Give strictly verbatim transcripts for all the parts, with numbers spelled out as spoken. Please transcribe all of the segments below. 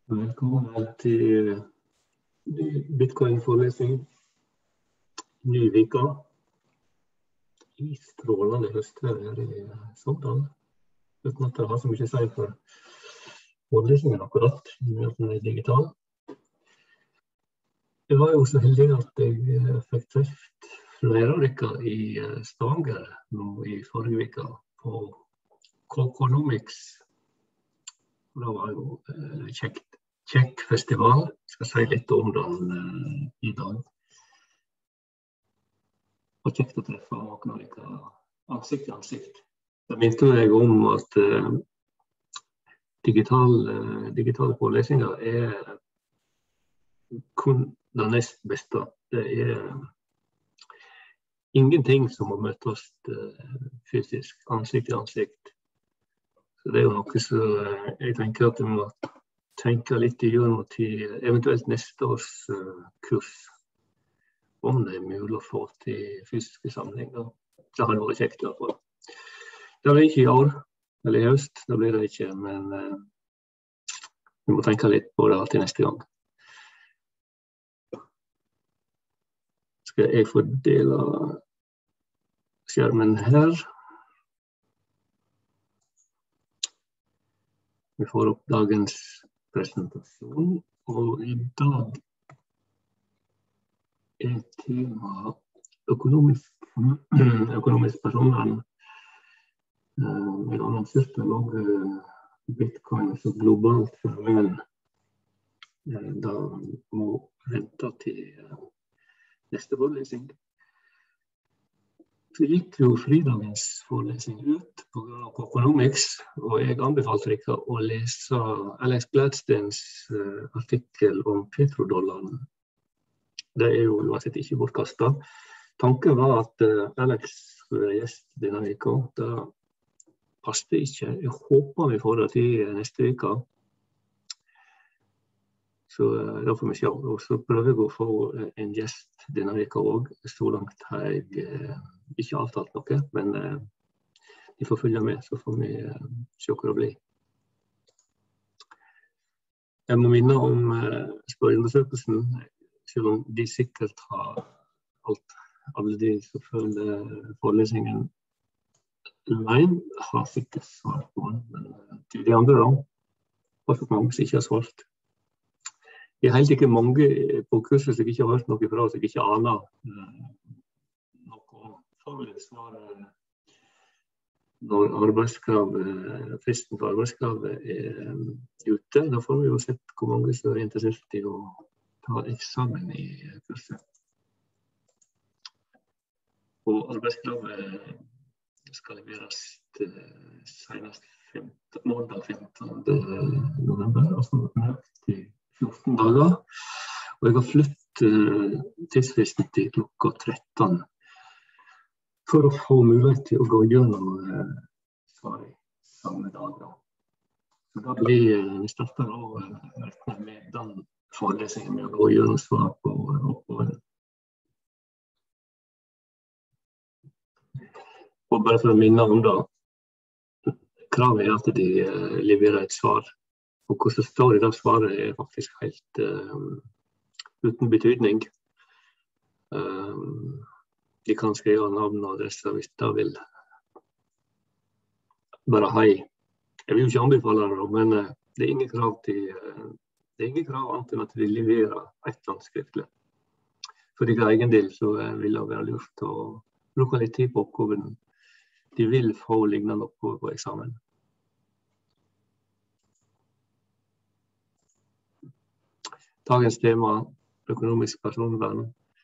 Velkommen til Bitcoin-forelesning. Ny vika. I strålende høstvær her i Sogndal. Uten at det har så mye å si for forelesningen akkurat, med at den er digital. Jeg var jo så heldig at jeg fikk treft flere av dere i Stavanger nå i forrige vika på Coconomics. Det var jo eh, kjekt. Kjekk festival. Jeg skal si litt om den eh, i dag. Og kjekt å treffe noen av dere ansikt til ansikt. Det minte jeg om at eh, digital, eh, digitale forelesninger er kun det nest beste. Det er ingenting som å møtes eh, fysisk, ansikt til ansikt. Så det er jo noe som eh, jeg tenker at vi må tenke litt igjennom til eventuelt neste års uh, kurs, om det er mulig å få til fysiske samlinger. Det har vært kjekt i hvert fall. Det blir ikke i år, eller i høst, det blir det ikke, men uh, vi må tenke litt på det til neste gang. Skal jeg fordele skjermen her? Vi får opp dagens presentasjon, og i dag er tema økonomisk, økonomisk personvern. Jeg annonserte også Bitcoin som globalt fenomen. Da må vente til neste forelesning. Så gikk jo fridagens forelesning ut på grunn av Coconomics, og jeg anbefalte dere å lese Alex Gladsteins uh, artikkel om petrodollaren. Det er jo uansett ikke bortkastet. Tanken var at uh, Alex skulle være gjest denne veka. Det passet ikke. Jeg håper vi får det til neste veka. Så uh, da får vi se. Og så prøver jeg å få uh, en gjest denne veka også. Så langt har jeg uh, ikke avtalt noe, men uh, de får følge med, så får vi uh, se hva det blir. Jeg må minne om uh, spørreundersøkelsen, selv om de sikkert har alt, alle de som følger forelesningen online, har sikkert svart på den, men uh, til de andre da, har fått mange som ikke har svart. Det er helt ikke mange på kurset som ikke har hørt noe fra, som ikke aner uh, noe. Får vi svare når arbeidskravet, fristen for arbeidskravet er um, ute. Da får vi jo sett hvor mange som er interessert i å ta eksamen i kurset. Og arbeidskravet skal leveres uh, senest måndag femtende november, altså nøyaktig til fjorten dager. Og jeg har flyttet uh, tidsfristen til klokka tretten. For å få mulighet til å gå gjennom uh, svaret samme dag. Da. Så da blir uh, vi starter av uh, med den forelesningen med å gå gjennom svar på oppgaven. Og bare for å minne om det, kravet er at de uh, leverer et svar. Og hva som står i det svaret er faktisk helt uh, uten betydning. Uh, De kan skrive navn og adresse hvis de vil. Bare hei. Jeg vil jo ikke anbefale det, men det er ingen krav til, det er ingen krav annet enn at de leverer et eller annet skriftlig. For deres egen del så vil det være lurt å bruke litt tid på oppgaven. De vil få lignende oppgaver på eksamen. Dagens tema, økonomisk personvern.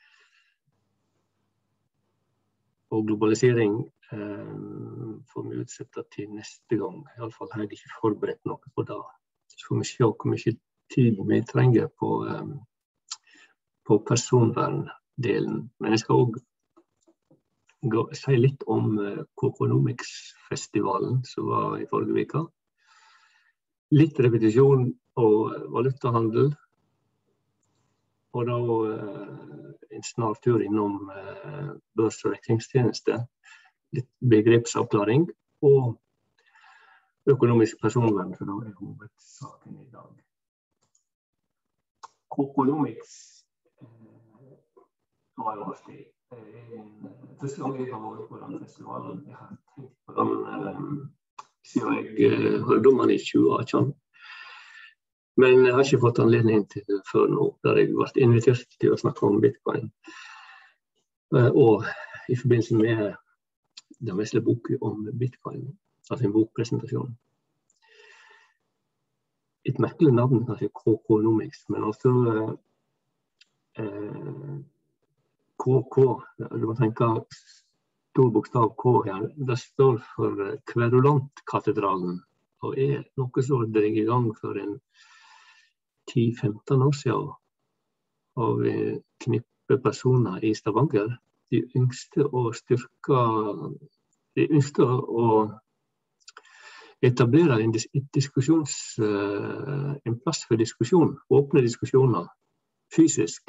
Og globalisering eh, får vi utsette til neste gang. I alle fall har jeg ikke forberedt noe på det. Så får vi se hvor mye tid vi trenger på, eh, på personverndelen. Men jeg skal også si litt om eh, Coconomics-festivalen som var i forrige veka. Litt repetisjon og valutahandel. Og da eh, en snar tur innom eh, børs- og veksingstjeneste, litt begrepsavklaring og økonomisk personvern, for da er hovedsaken i dag. Coconomics var jo artig. Første gang jeg har vært på den festivalen, jeg har tenkt på den siden jeg hørte om den i tjue atten. Men jeg har ikke fått anledning til det før nå, der jeg ble invitert til å snakke om Bitcoin. Og i forbindelse med den vesle boken om Bitcoin, altså en bokpresentasjon. Et merkelig navn, kanskje Coconomics, men også eh, K K, du må tenke stor bokstav K her, det står for Kverulantkatedralen, og er noe som drar i gang for en ti til femten år siden av en knippe personer i Stavanger. De yngste å styrke, de yngste å etablere en, dis diskussions, uh, en plass for diskusjon, åpne diskusjoner, fysisk.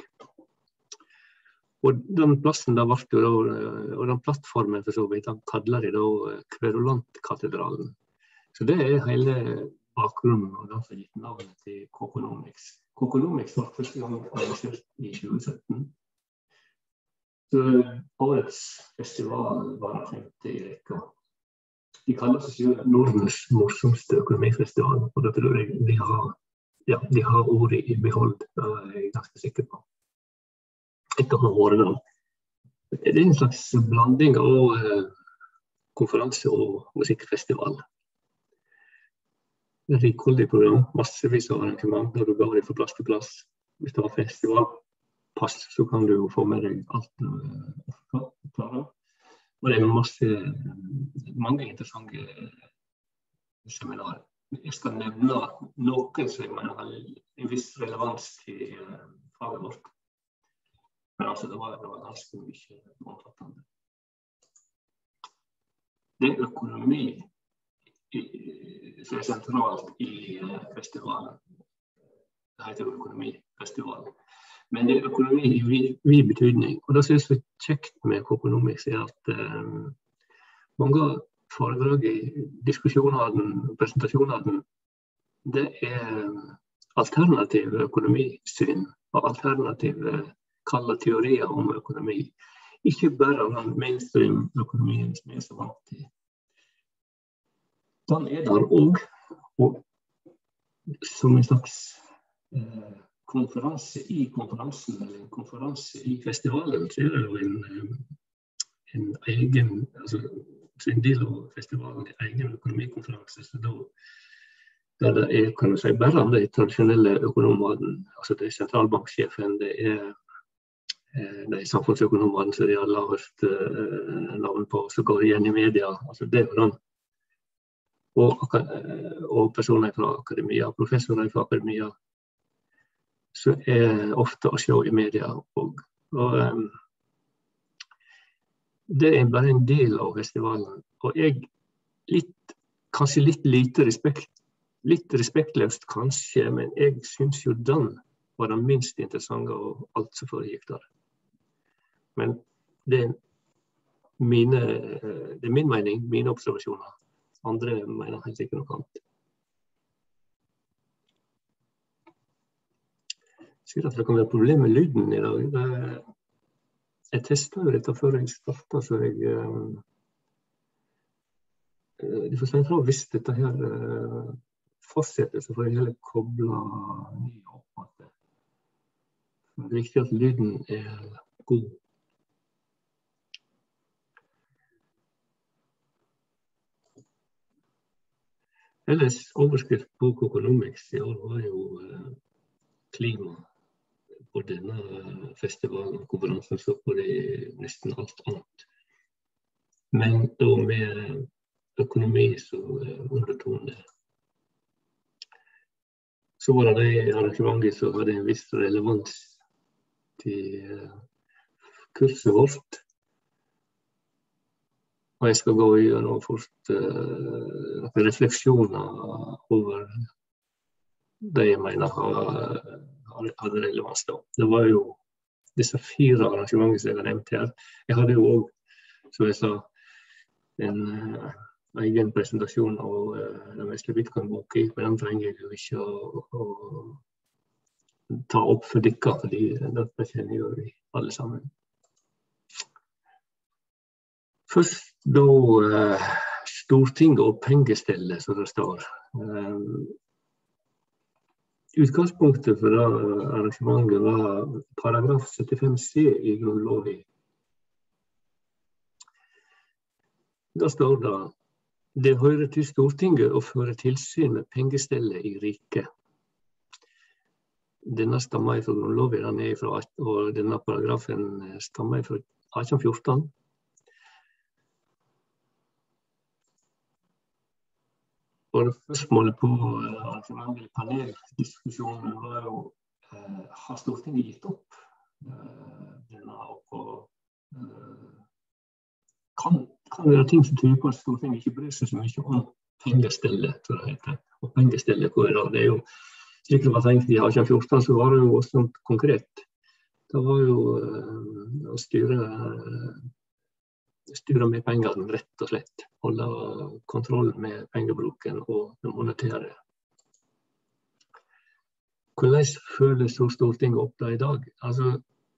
Og den plassen der ble jo da, og den plattformen for så vidt, den kaller de da Kverulantkatedralen. Så det er hele bakgrunnen, og den som gitt navnet til Coconomics. Coconomics var første gang arrangert i tjue sytten. Så årets festival var tenkt i rekka. De kaller seg selv Nordens morsomste økonomifestival, og det tror jeg de har, ja, de har ordet i behold, det er jeg ganske sikker på. Etter å ha vært da. Det er en slags blanding av eh, konferanse og musikkfestival. Det er et rikholdig program, massevis av arrangement, der du går fra plass til plass. Hvis det var festivalpass, så kan du få med deg alt du klarer. Og det er masse, mange interessante seminarer. Jeg skal nevne noen som jeg mener har en viss relevans til faget vårt. Men altså, det var, det var ganske mye omfattende. Det er økonomi i, som er sentralt i festivalen. Det heter økonomifestivalen. Men det er økonomi i vid betydning, og det som er så kjekt med Coconomics er at eh, mange av foredrag i diskusjonene, presentasjonene, det er alternative økonomisyn og alternative kalde teorier om økonomi. Ikke bare av den mainstream-økonomien som er så vant til. Den er der også, og som en slags eh, konferanse i konferansen, eller en konferanse i festivalen, så er det jo en, en egen, altså en del av festivalen, en egen økonomikonferanse, så da, der det er, kan du si, bare de tradisjonelle økonomene, altså det er sentralbanksjefen, det er de samfunnsøkonomene som de har lavest uh, navn på, så går det igjen i media, altså det er den. Og, og personer fra akademia, professorer fra akademia, så er ofte å se i media. Og, og um, det er bare en del av festivalen. Og jeg, litt, kanskje litt lite respekt, litt respektløst kanskje, men jeg synes jo den var den minst interessante av alt som foregikk der. Men det er, mine, det er min mening, mine observasjoner. Andre mener helt sikkert noe annet. Jeg ser at det kan være problem med lyden i dag. Jeg testet jo dette før jeg startet, så jeg... De får si fra hvis dette her fortsetter, så får jeg heller koble ny opp. Det er viktig at lyden er god. Ellers overskrift på Coconomics i år var jo klima. På denne festivalen og konferansen så var det nesten alt annet. Men da med økonomi så undertone. Så var det de arrangementer som hadde en viss relevans til kurset vårt. Og jeg skal gå gjennom først uh, refleksjoner over det jeg mener har, hadde relevans da. Det var jo disse fire arrangementer som jeg har nevnt her. Jeg hadde jo også, som jeg sa, en uh, egen presentasjon av uh, den vesle Bitcoin-boken, men den trenger jeg jo ikke å, å ta opp for dere, fordi dette kjenner jo vi alle sammen. Først da eh, Stortinget og pengestellet, som det står. Eh, utgangspunktet for det arrangementet var paragraf syttifem C i grunnloven. Da står det: det hører til Stortinget å føre tilsyn med pengestellet i riket. Denne stammer fra grunnloven, den er fra, og denne paragrafen stammer fra atten fjorten. Og spørsmålet på arrangementet, paneldiskusjonen, var jo, eh, har Stortinget gitt opp eh, denne oppgaven? Eh, kan, kan det være ting som tyder på at Stortinget ikke bryr seg så mye om pengestellet, tror jeg det heter. Og pengestellet, hvor er det? Det er jo, slik det var tenkt i atten fjorten, så var det jo også konkret. Det var jo eh, å styre styre med pengene, rett og slett. Holde kontroll med pengebruken og det monetære. Hvordan føler så Stortinget opp da i dag? Altså,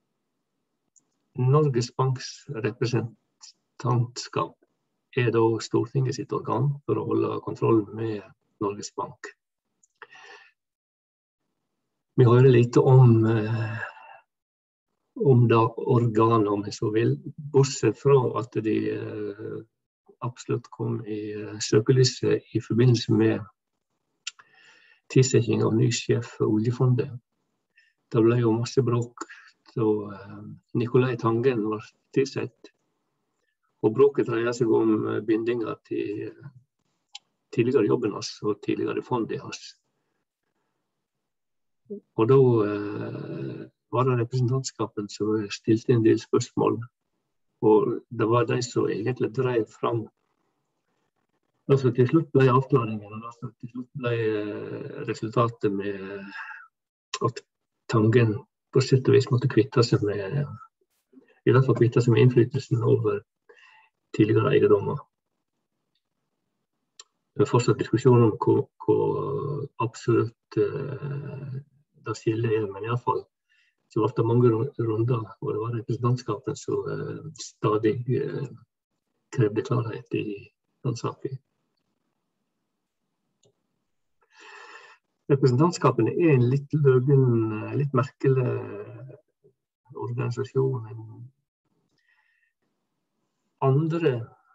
Norges Banks representantskap er da Stortinget sitt organ for å holde kontroll med Norges Bank. Vi hører lite om eh, om det organet, om jeg så vil, bortsett fra at de eh, absolutt kom i eh, søkelyset i forbindelse med tilsetting av ny sjef for oljefondet. Det ble jo masse bråk da eh, Nicolai Tangen var tilsett, og bråket dreier seg om eh, bindinger til eh, tidligere jobben hans og tidligere fondet hans. Og da eh, var det representantskapen som stilte en del spørsmål, og det var de som egentlig drev fram. Altså til slutt ble avklaringen, og altså til slutt ble resultatet med at Tangen på sett og vis måtte kvitte seg med, i hvert fall kvitte seg med innflytelsen over tidligere eiendommer. Det er fortsatt diskusjon om hvor, hvor absolutt uh, det skillet er, men i hvert fall så var det mange runder, og det var representantskapen som uh, stadig uh, krevde klarhet i den saken. Representantskapen er en litt løgen, litt merkelig organisasjon. Andre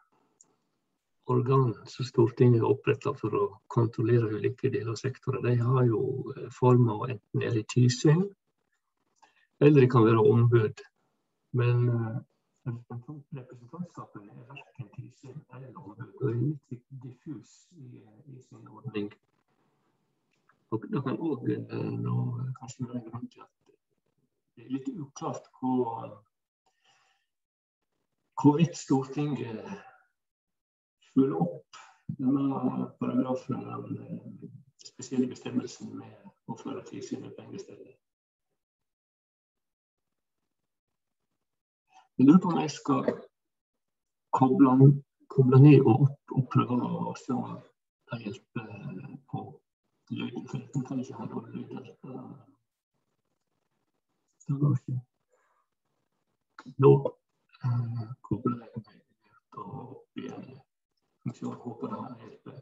organ som Stortinget har opprettet for å kontrollere ulike deler av sektoren, de har jo form av enten eller tilsyn, eller det kan være ombud. Men representantskapen er hverken tilsyn eller ombud, og er litt diffus i, i sin ordning. Og det kan også nå kanskje være en grunn til at det er litt uklart hvor, hvorvidt Stortinget følger opp denne paragrafen, den spesielle bestemmelsen med å føre tilsyn med pengestellet. Jeg lurer på om jeg skal koble, koble ned og opp og prøve å se om det hjelper på lyden, for jeg kan ikke ha noen lyder. Det går ikke. Nå uh, kobler jeg meg og opp igjen. Jeg håper det her hjelper.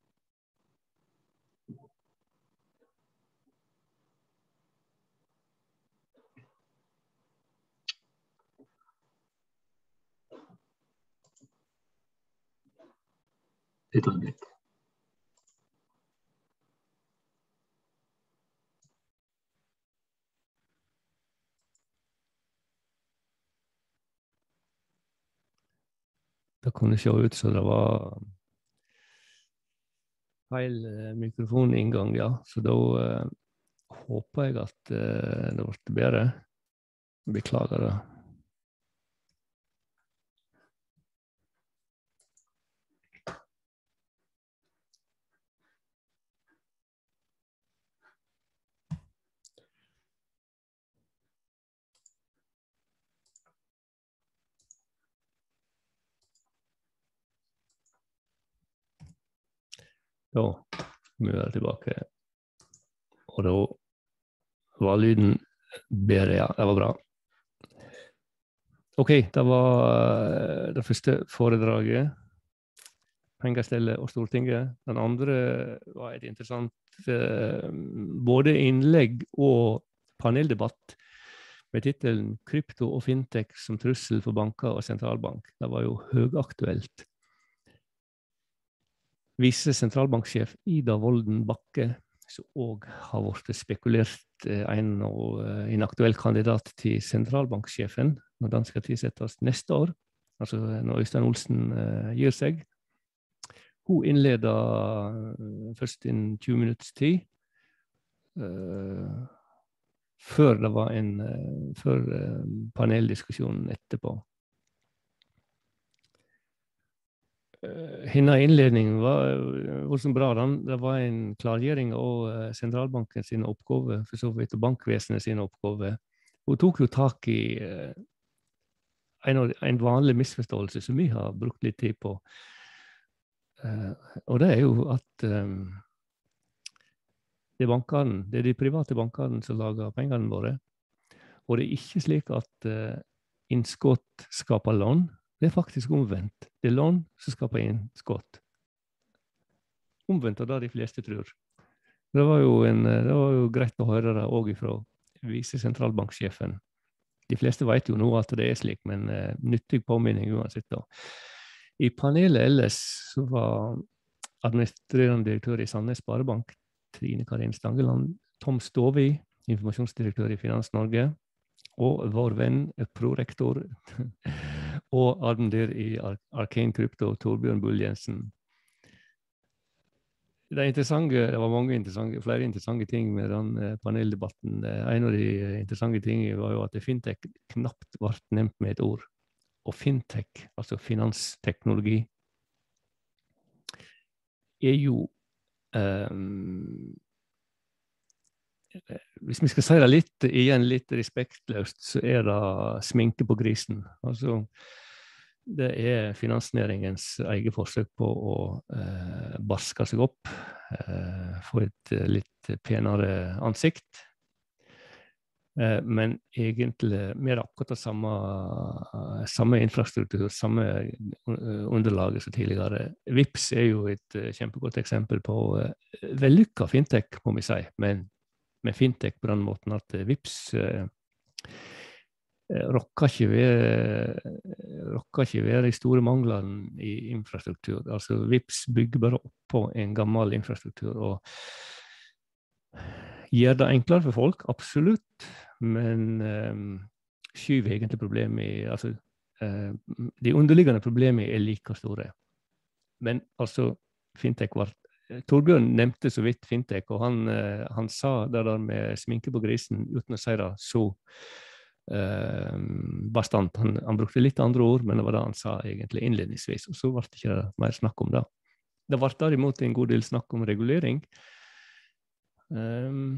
Et øyeblikk. Det kunne se ut som det var feil mikrofoninngang, ja. Så da uh, håper jeg at uh, det ble bedre. Beklager det. Da må vi være tilbake, og da var lyden bedre, ja. Det var bra. Ok, det var det første foredraget. Pengestellet og Stortinget. Den andre var et interessant eh, både innlegg og paneldebatt med titelen «Krypto og fintech som trussel for banker og sentralbank». Det var jo høyaktuelt. Vice sentralbanksjef Ida Wolden Bakke, som også har vært spekulert eh, en, og, eh, en aktuell kandidat til sentralbanksjefen, når den skal tilsettes neste år, altså når Øystein Olsen eh, gir seg. Hun innleder først en tjue minutts tid, uh, før det var en uh, før uh, paneldiskusjonen etterpå. Uh, hennes innledning var, var så bra. Det var en klargjøring av uh, sentralbanken sine oppgaver, for så vidt, og bankvesenet sine oppgaver. Hun tok jo tak i uh, en, en vanlig misforståelse som vi har brukt litt tid på. Uh, og det er jo at um, det, er bankene, det er de private bankene som lager pengene våre, og det er ikke slik at uh, innskudd skaper lån. Det er faktisk omvendt. Det er lån som skaper innskudd. Omvendt av det de fleste tror. Det var jo, en, det var jo greit å høre det også fra vice sentralbanksjefen. De fleste vet jo nå at det er slik, men uh, nyttig påminning uansett da. I panelet ellers så var administrerende direktør i Sandnes Sparebank, Trine Karin Stangeland, Tom Stovi, informasjonsdirektør i Finans Norge, og vår venn, prorektor, og admirer i Arcane Krypto, Torbjørn Bull Jensen. Det, er interessante, det var mange interessante, flere interessante ting med den paneldebatten. En av de interessante tingene var jo at fintech knapt ble nevnt med et ord. Og fintech, altså finansteknologi, er jo, um, hvis vi skal si det litt, igjen litt respektløst, så er det sminke på grisen. Altså, det er finansnæringens eget forsøk på å uh, barske seg opp, uh, få et litt penere ansikt. Men egentlig mer akkurat det samme, samme infrastruktur, samme underlaget som tidligere. Vips er jo et kjempegodt eksempel på vellykket fintech, må vi si, men med fintech på den måten at Vips eh, rokker ikke ved, rokker ikke ved de store manglene i infrastruktur. Altså Vips bygger bare opp på en gammel infrastruktur, og gjør det enklere for folk, absolutt, men um, skyver egentlig problemet i, altså, uh, de underliggende problemene er like store. Men altså, fintech var, Torbjørn nevnte så vidt fintech, og han, uh, han sa det der med sminke på grisen, uten å si det så uh, bastant. Han, han brukte litt andre ord, men det var det han sa egentlig innledningsvis, og så ble det ikke mer snakk om det. Det ble derimot en god del snakk om regulering. Um,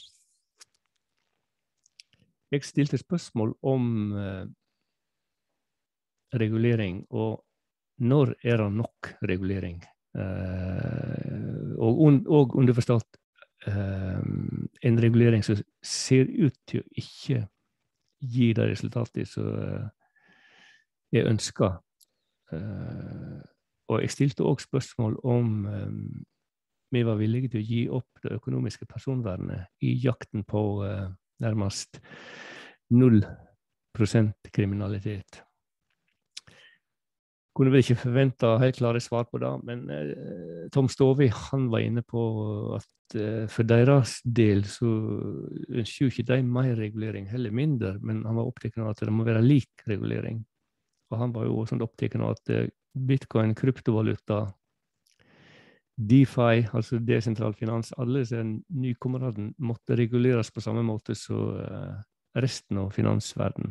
jeg stilte spørsmål om uh, regulering, og når er det nok regulering? Uh, og, un, og underforstått uh, en regulering som ser ut til å ikke gi det resultatet som uh, jeg ønsker. Uh, og jeg stilte også spørsmål om um, vi var villige til å gi opp det økonomiske personvernet i jakten på uh, nærmest null prosent kriminalitet. Kunne vel ikke forvente helt klare svar på det, men uh, Tom Stovi, han var inne på at uh, for deres del så ønsker jo ikke de mer regulering, heller mindre, men han var opptatt av at det må være lik regulering. Og han var jo også opptatt av at uh, bitcoin, kryptovaluta, DeFi, altså desentral finans, alle disse nykommerne måtte reguleres på samme måte som resten av finansverdenen.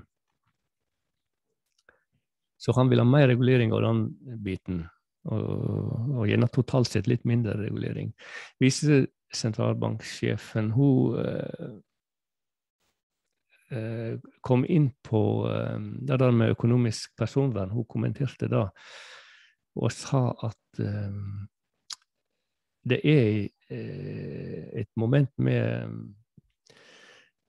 Så han vil ha mer regulering av den biten, og, og gjerne totalt sett litt mindre regulering. Vice sentralbanksjefen, hun eh, kom inn på eh, det der med økonomisk personvern. Hun kommenterte det, og sa at eh, det er eh, et moment med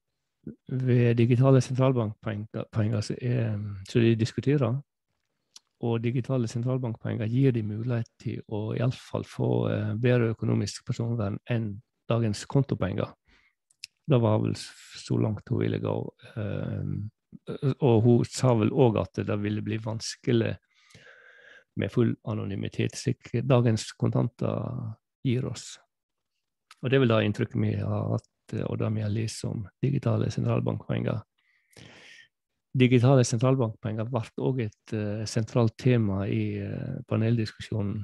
ved digitale sentralbankpenger så, er, så de diskuterer, og digitale sentralbankpenger gir de mulighet til å i alle fall få eh, bedre økonomisk personvern enn dagens kontopenger. Det var vel så langt hun ville gå. Eh, og hun sa vel også at det ville bli vanskelig med full anonymitet, slik dagens kontanter gir oss. Og det vil da inntrykket vi har hatt, og det vi har lest om digitale sentralbankpenger. Digitale sentralbankpenger ble også et uh, sentralt tema i uh, paneldiskusjonen.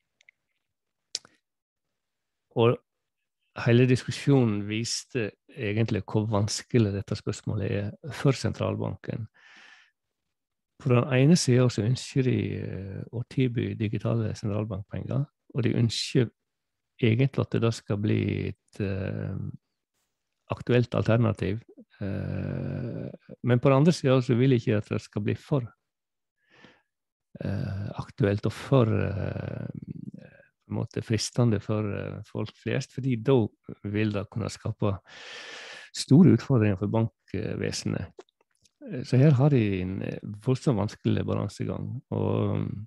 Og hele diskusjonen viste egentlig hvor vanskelig dette spørsmålet er for sentralbanken. På den ene siden så ønsker de uh, å tilby digitale sentralbankpenger, og de ønsker egentlig at det skal bli et uh, aktuelt alternativ. Uh, men på den andre siden så vil jeg ikke at det skal bli for uh, aktuelt og for uh, på en måte fristende for uh, folk flest, fordi da vil det kunne skape store utfordringer for bankvesenet. Uh, så her har de en voldsomt vanskelig balansegang. Og um,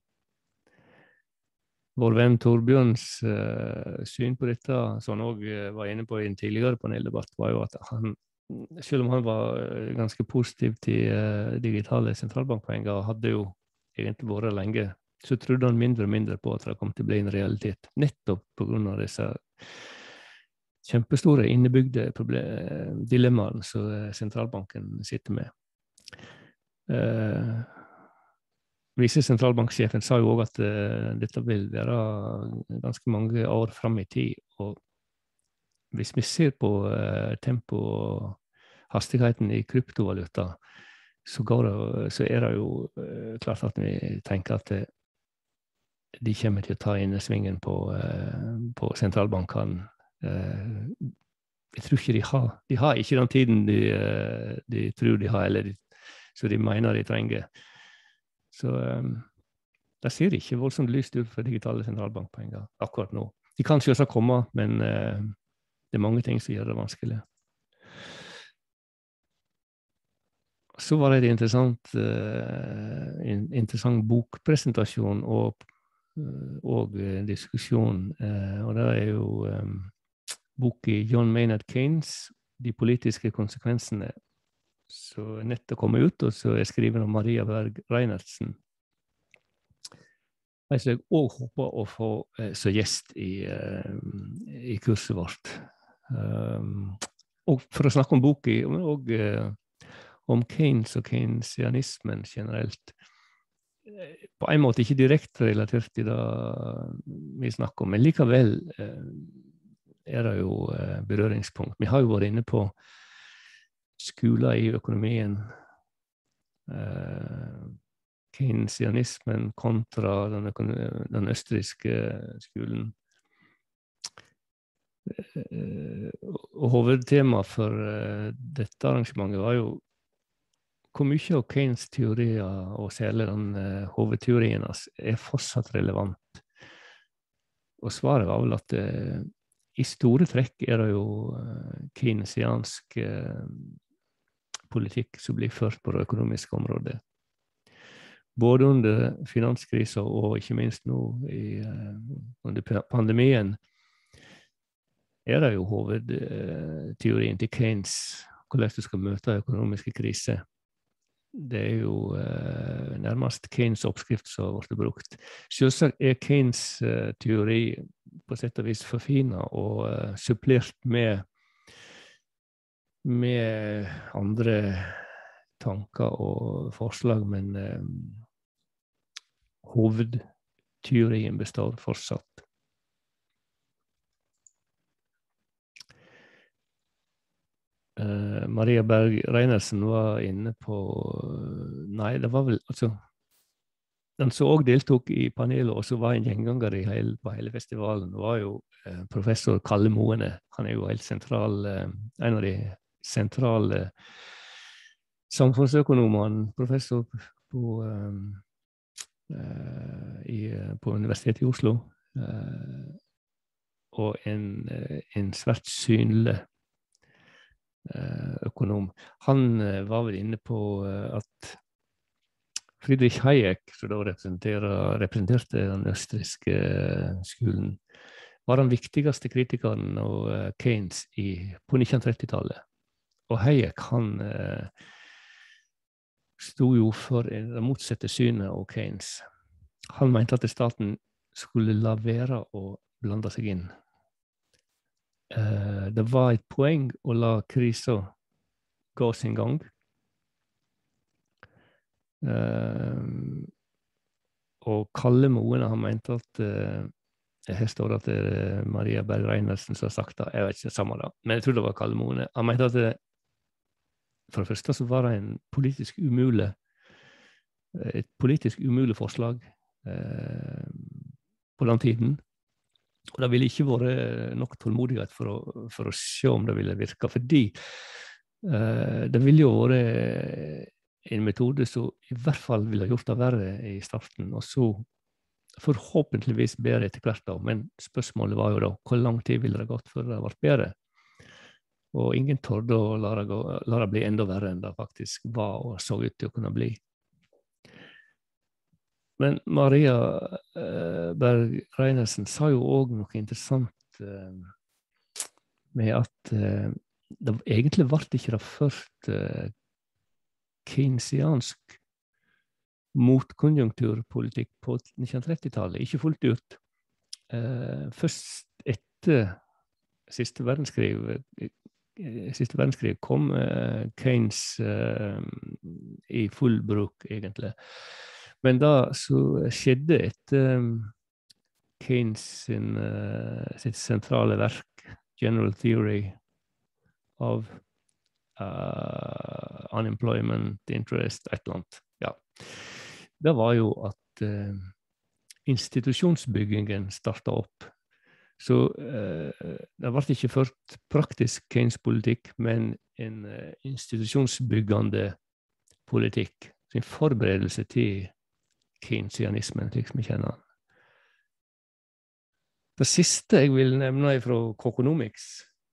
vår venn Torbjørns uh, syn på dette, som han også uh, var inne på i en tidligere paneldebatt, var jo at han, selv om han var uh, ganske positiv til uh, digitale sentralbankpenger, hadde jo egentlig vært lenge, så trodde han mindre og mindre på at det kom til å bli en realitet, nettopp på grunn av disse kjempestore innebygde dilemmaene som uh, sentralbanken sitter med. Uh, Vise sentralbanksjefen sa jo også at uh, dette vil være ganske mange år frem i tid, og hvis vi ser på uh, tempo og hastigheten i kryptovaluta, så, går det, så er det jo uh, klart at vi tenker at uh, de kommer til å ta inn svingen på, uh, på sentralbankene. Uh, jeg tror ikke de har, de har ikke den tiden de, uh, de tror de har, eller de, så de mener de trenger. Så um, det ser ikke voldsomt lyst ut for digitale sentralbankpenger akkurat nå. De kan selvsagt komme, men uh, det er mange ting som gjør det vanskelig. Så var det en interessant, uh, en interessant bokpresentasjon og, uh, og uh, diskusjon, uh, og det er jo um, bok i John Maynard Keynes, De politiske konsekvensene, så nettet kommer ut, og så er skrevet av Maria Berg Reinertsen. Jeg så også håper å få eh, så gjest i, eh, i kurset vårt. Um, og for å snakke om boken, og eh, om Keynes og keynesianismen generelt. På en måte ikke direkte relatert til det vi snakker om, men likevel eh, er det jo eh, berøringspunkt. Vi har jo vært inne på skoler i økonomien, eh, keynesianismen kontra den, den østerrikske skolen. Eh, og hovedtema for eh, dette arrangementet var jo hvor mye av Keynes teorier, og særlig den eh, hovedteorien er fortsatt relevant. Og svaret var vel at eh, i store trekk er det jo eh, keynesiansk eh, politikk som blir ført på det økonomiske området. Både under finanskrisen og ikke minst nå i, under pandemien er det jo hovedteorien til Keynes, hvordan du skal møte økonomiske kriser. Det er jo eh, nærmest Keynes oppskrift som har vært brukt. Selvsagt er Keynes eh, teori på sett og vis forfinet og eh, supplert med med andre tanker og forslag, men eh, hovedteorien består fortsatt. Eh, Maria Berg Reinertsen var inne på, nei, det var vel, altså, den som også deltok i panelet, og så var en gjenganger i hele, på hele festivalen, var jo eh, professor Kalle Moene. Han er jo helt sentral, eh, en av de sentrale samfunnsøkonomene, professor på, um, uh, i, på Universitetet i Oslo, uh, og en, uh, en svært synlig økonom. Han var vel inne på at Friedrich Hayek, som da representerte den østerrikske skolen, var den viktigste kritikeren av Keynes i, på nitten tretti-tallet. Og Hayek, han eh, stod jo for det motsatte synet av Keynes. Han mente at staten skulle la være å blande seg inn. Eh, det var et poeng å la krisa gå sin gang. Uh, og Kalle Moen, han mente at uh, her står det at det er Maria Berg Reinertsen som har sagt det, jeg vet ikke det samme da, men jeg tror det var Kalle Moen. Han mente at det, for det første så var det en politisk umulig et politisk umulig forslag uh, på den tiden, og det ville ikke vært nok tålmodighet for å, for å se om det ville virke, fordi uh, det ville jo vært en metode som i hvert fall ville ha gjort det verre i starten, og så forhåpentligvis bedre etter hvert da. Men spørsmålet var jo da, hvor lang tid ville det gått før det ble bedre? Og ingen torde å la det, gå, la det bli enda verre enn det faktisk var og så ut til å kunne bli. Men Maria eh, Berg Reinertsen sa jo også noe interessant eh, med at eh, det egentlig ble ikke det først eh, keynesiansk motkonjunkturpolitikk på nitten tretti-tallet, ikke fullt ut. Eh, først etter siste verdenskrig, siste verdenskrig kom eh, Keynes eh, i full bruk, egentlig. Men da så skjedde etter um, Keynes sin, uh, sitt sentrale verk, General Theory of Uh, unemployment, interest, et eller annet. Ja. Det var jo at uh, institusjonsbyggingen startet opp. Så uh, det ble ikke ført praktisk Keynes-politikk, men en uh, institusjonsbyggende politikk. En forberedelse til keynesianismen, slik som vi kjenner den. Det siste jeg vil nevne fra Kokonomics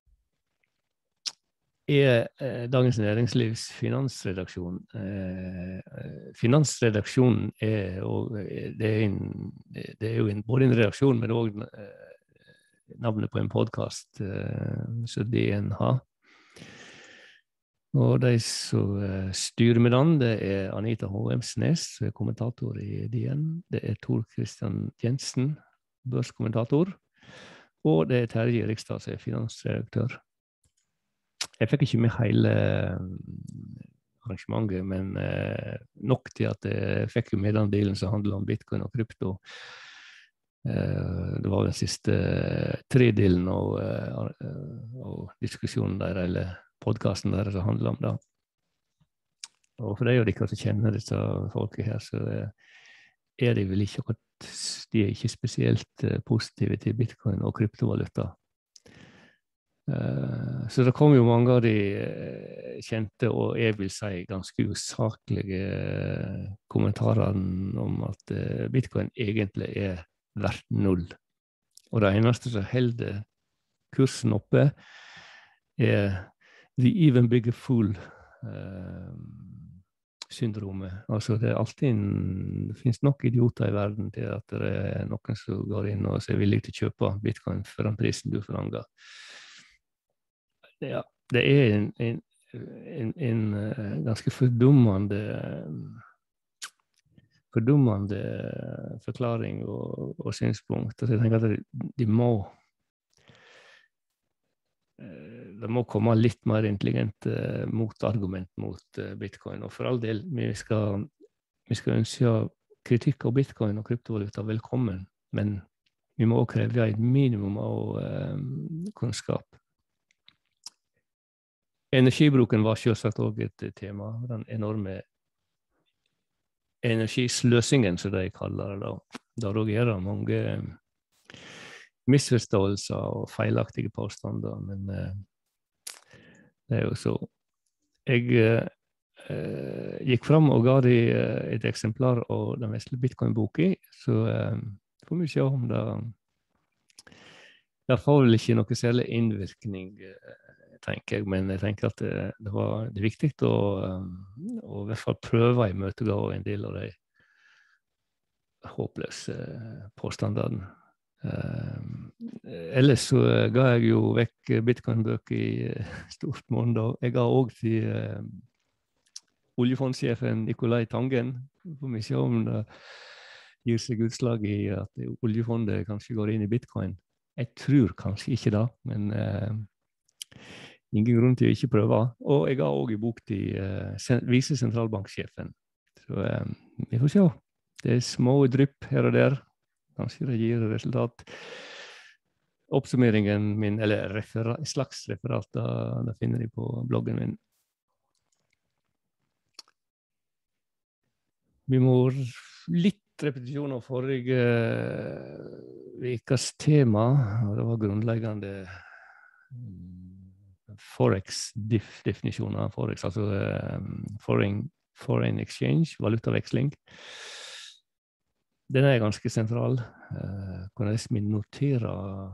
er eh, Dagens Næringslivs finansredaksjon. Eh, finansredaksjonen er, og, det er, en, det er jo en, både en redaksjon, men også eh, navnet på en podcast eh, som D N har. Og de som eh, styrer med den, det er Anita Håemsnes, kommentator i D N. Det er Tor Christian Jensen, børskommentator. Og det er Terje Rikstad, som er finansredaktør. Jeg fikk ikke med hele arrangementet, men eh, nok til at jeg fikk jo med den delen som handler om bitcoin og krypto. Eh, det var den siste tre delen av, av diskusjonen der, eller podcasten der som handler om det. Og for de av dere som kjenner disse folket her, så er de vel ikke akkurat, de er ikke spesielt positive til bitcoin og kryptovaluta. Uh, så det kom jo mange av de uh, kjente, og jeg vil si ganske usaklige uh, kommentarer om at uh, bitcoin egentlig er verdt null. Og det eneste som holder kursen oppe er the even bigger fool uh, syndromet. Altså det er alltid en, det finnes nok idioter i verden til at det er noen som går inn og er villig til å kjøpe bitcoin for den prisen du forlanger. Ja, det er en, en, en, en uh, ganske fordummende, uh, fordummende uh, forklaring og, og synspunkt. Altså, jeg tenker at de, de må uh, det må komme litt mer intelligent uh, motargument mot uh, bitcoin. Og for all del, vi skal, vi skal ønske kritikk av bitcoin og kryptovaluta velkommen, men vi må også kreve et minimum av uh, kunnskap. Energibruken var selvsagt også et tema, den enorme energisløsingen, som de kaller det da. Der også er det mange misforståelser og feilaktige påstander, men eh, det er jo så. Jeg eh, gikk fram og ga de et eksemplar av den vesle Bitcoin-boken, så eh, får vi se om det, det får vel ikke noe særlig innvirkning eh, tenker jeg, men jeg tenker at det, det var det er viktig å, å i hvert fall prøve å imøtegå en del av de håpløse påstandene. Uh, ellers så ga jeg jo vekk bitcoin-bøker i stort monn da. Jeg ga også til uh, oljefondsjefen Nikolai Tangen. For vi ser om det gir seg utslag i at oljefondet kanskje går inn i bitcoin. Jeg tror kanskje ikke det, men uh, ingen grunn til å ikke prøve. Og jeg ga også i bok til uh, sen- vice sentralbanksjefen. Så uh, vi får se. Det er små drypp her og der. Kanskje det gir resultat. Oppsummeringen min, eller refera, slags referat, da, da finner de på bloggen min. Vi må litt repetisjon av forrige ukas tema, og det var grunnleggende Forex-definisjoner av Forex, altså um, foreign, foreign exchange, valutaveksling. Den er ganske sentral. Uh, hvordan vi noterer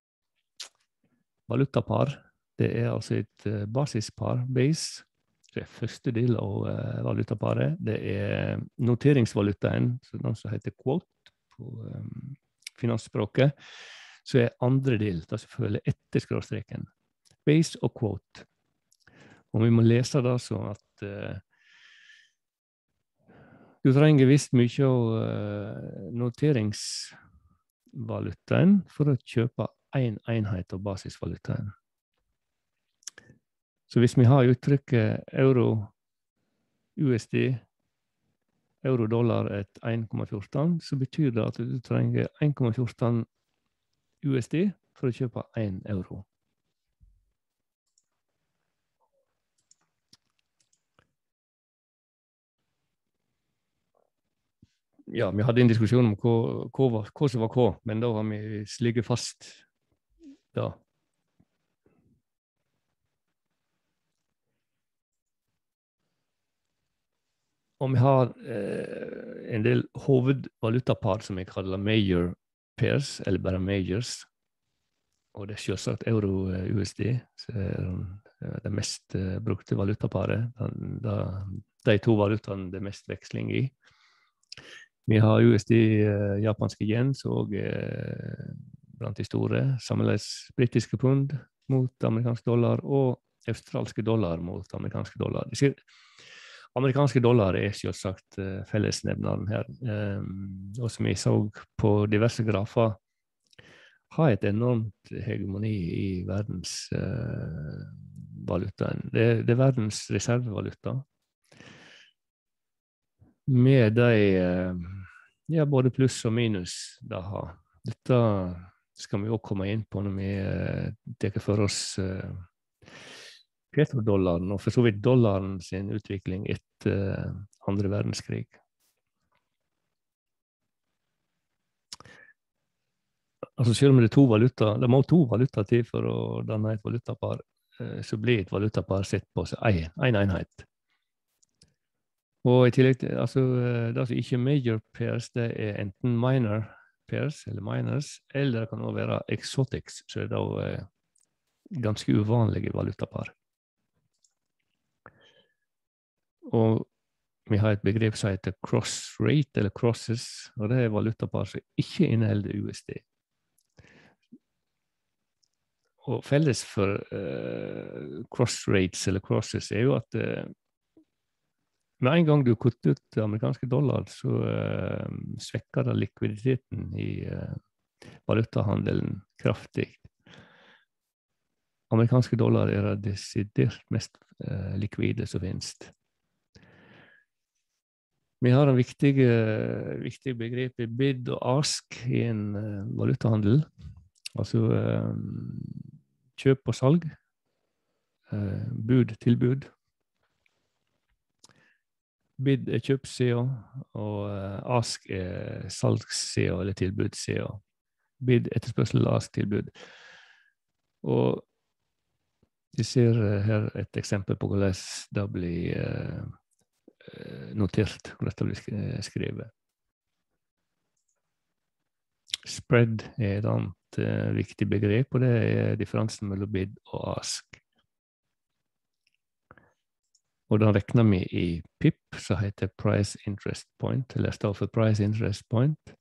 valutapar. Det er altså et uh, basispar, base. Det er første del av uh, valutaparet. Det er noteringsvalutaen, den som heter quote på um, finansspråket. Så er andre del, det som følger etter skråstreken. Base og quote. Og vi må lese det sånn at uh, du trenger visst mye av uh, noteringsvalutaen for å kjøpe en enhet av basisvalutaen. Så hvis vi har uttrykket euro, U S D, euro-dollar et en komma fjorten, så betyr det at du trenger en komma fjorten U S D for å kjøpe en euro. Ja, vi hadde en diskusjon om hva, hva, hva som var hva, men da har vi ligget fast da. Og vi har eh, en del hovedvalutapar som jeg kaller major pairs, eller bare majors. Og det er selvsagt euro-U S D, så er det mest eh, brukte valutaparet. Da, de to valutaene det er mest veksling i. Vi har U S D, eh, japanske yen, og eh, blant de store, sammenledes britiske pund mot amerikansk dollar, og australske dollar mot amerikanske dollar. Amerikanske dollar er selvsagt eh, fellesnevneren her, eh, og som vi så på diverse grafer, har et enormt hegemoni i verdens eh, valutaen. Det, det er verdens reservevaluta. Med de ja, både pluss og minus da har. Dette skal vi også komme inn på når vi eh, tar for oss eh, petrodollaren, og for så vidt dollaren sin utvikling etter eh, andre verdenskrig. Altså selv om det er to valuta, det må to valuta til for å danne et valutapar, eh, så blir et valutapar sett på seg en, en enhet. Og i tillegg til, altså, det som ikke er major pairs, det er enten minor pairs, eller minors, eller det kan også være exotics, så er det da eh, ganske uvanlige valutapar. Og vi har et begrep som heter cross rate, eller crosses, og det er valutapar som ikke inneholder U S D. Og felles for eh, cross rates, eller crosses, er jo at eh, med en gang du kutter ut amerikanske dollar, så uh, svekker det likviditeten i uh, valutahandelen kraftig. Amerikanske dollar er det desidert mest uh, likvide som finnes. Vi har en viktig, uh, viktig begrep i bid og ask i en uh, valutahandel. Altså uh, kjøp og salg, uh, bud, tilbud. Bid er kjøpssida, og uh, ask er salgssida eller tilbudssida. Bid, etterspørsel, ask, tilbud. Og vi ser uh, her et eksempel på hvordan det blir uh, notert, hvordan det blir skrevet. Spread er et annet uh, viktig begrep, og det er differansen mellom bid og ask. Og da regner vi i P I P, som heter Price Interest Point, eller står for Price Interest Point.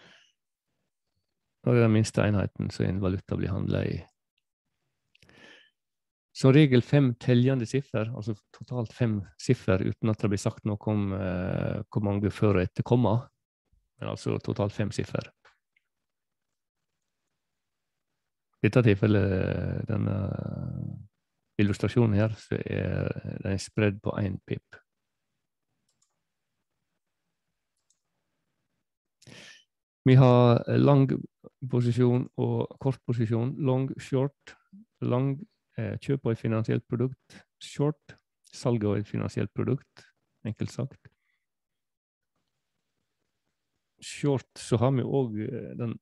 Og det er den minste enheten som en valuta blir handlet i. Som regel fem teljende siffer, altså totalt fem siffer, uten at det blir sagt noe om eh, hvor mange før og etter komma, men altså totalt fem siffer. I dette tilfellet, denne illustrasjonen her, så er den spredd på en P I P. Vi har lang posisjon og kort posisjon, long, short, lang eh, kjøp av et finansielt produkt, short, salg av et finansielt produkt, enkelt sagt. Short, så har vi også den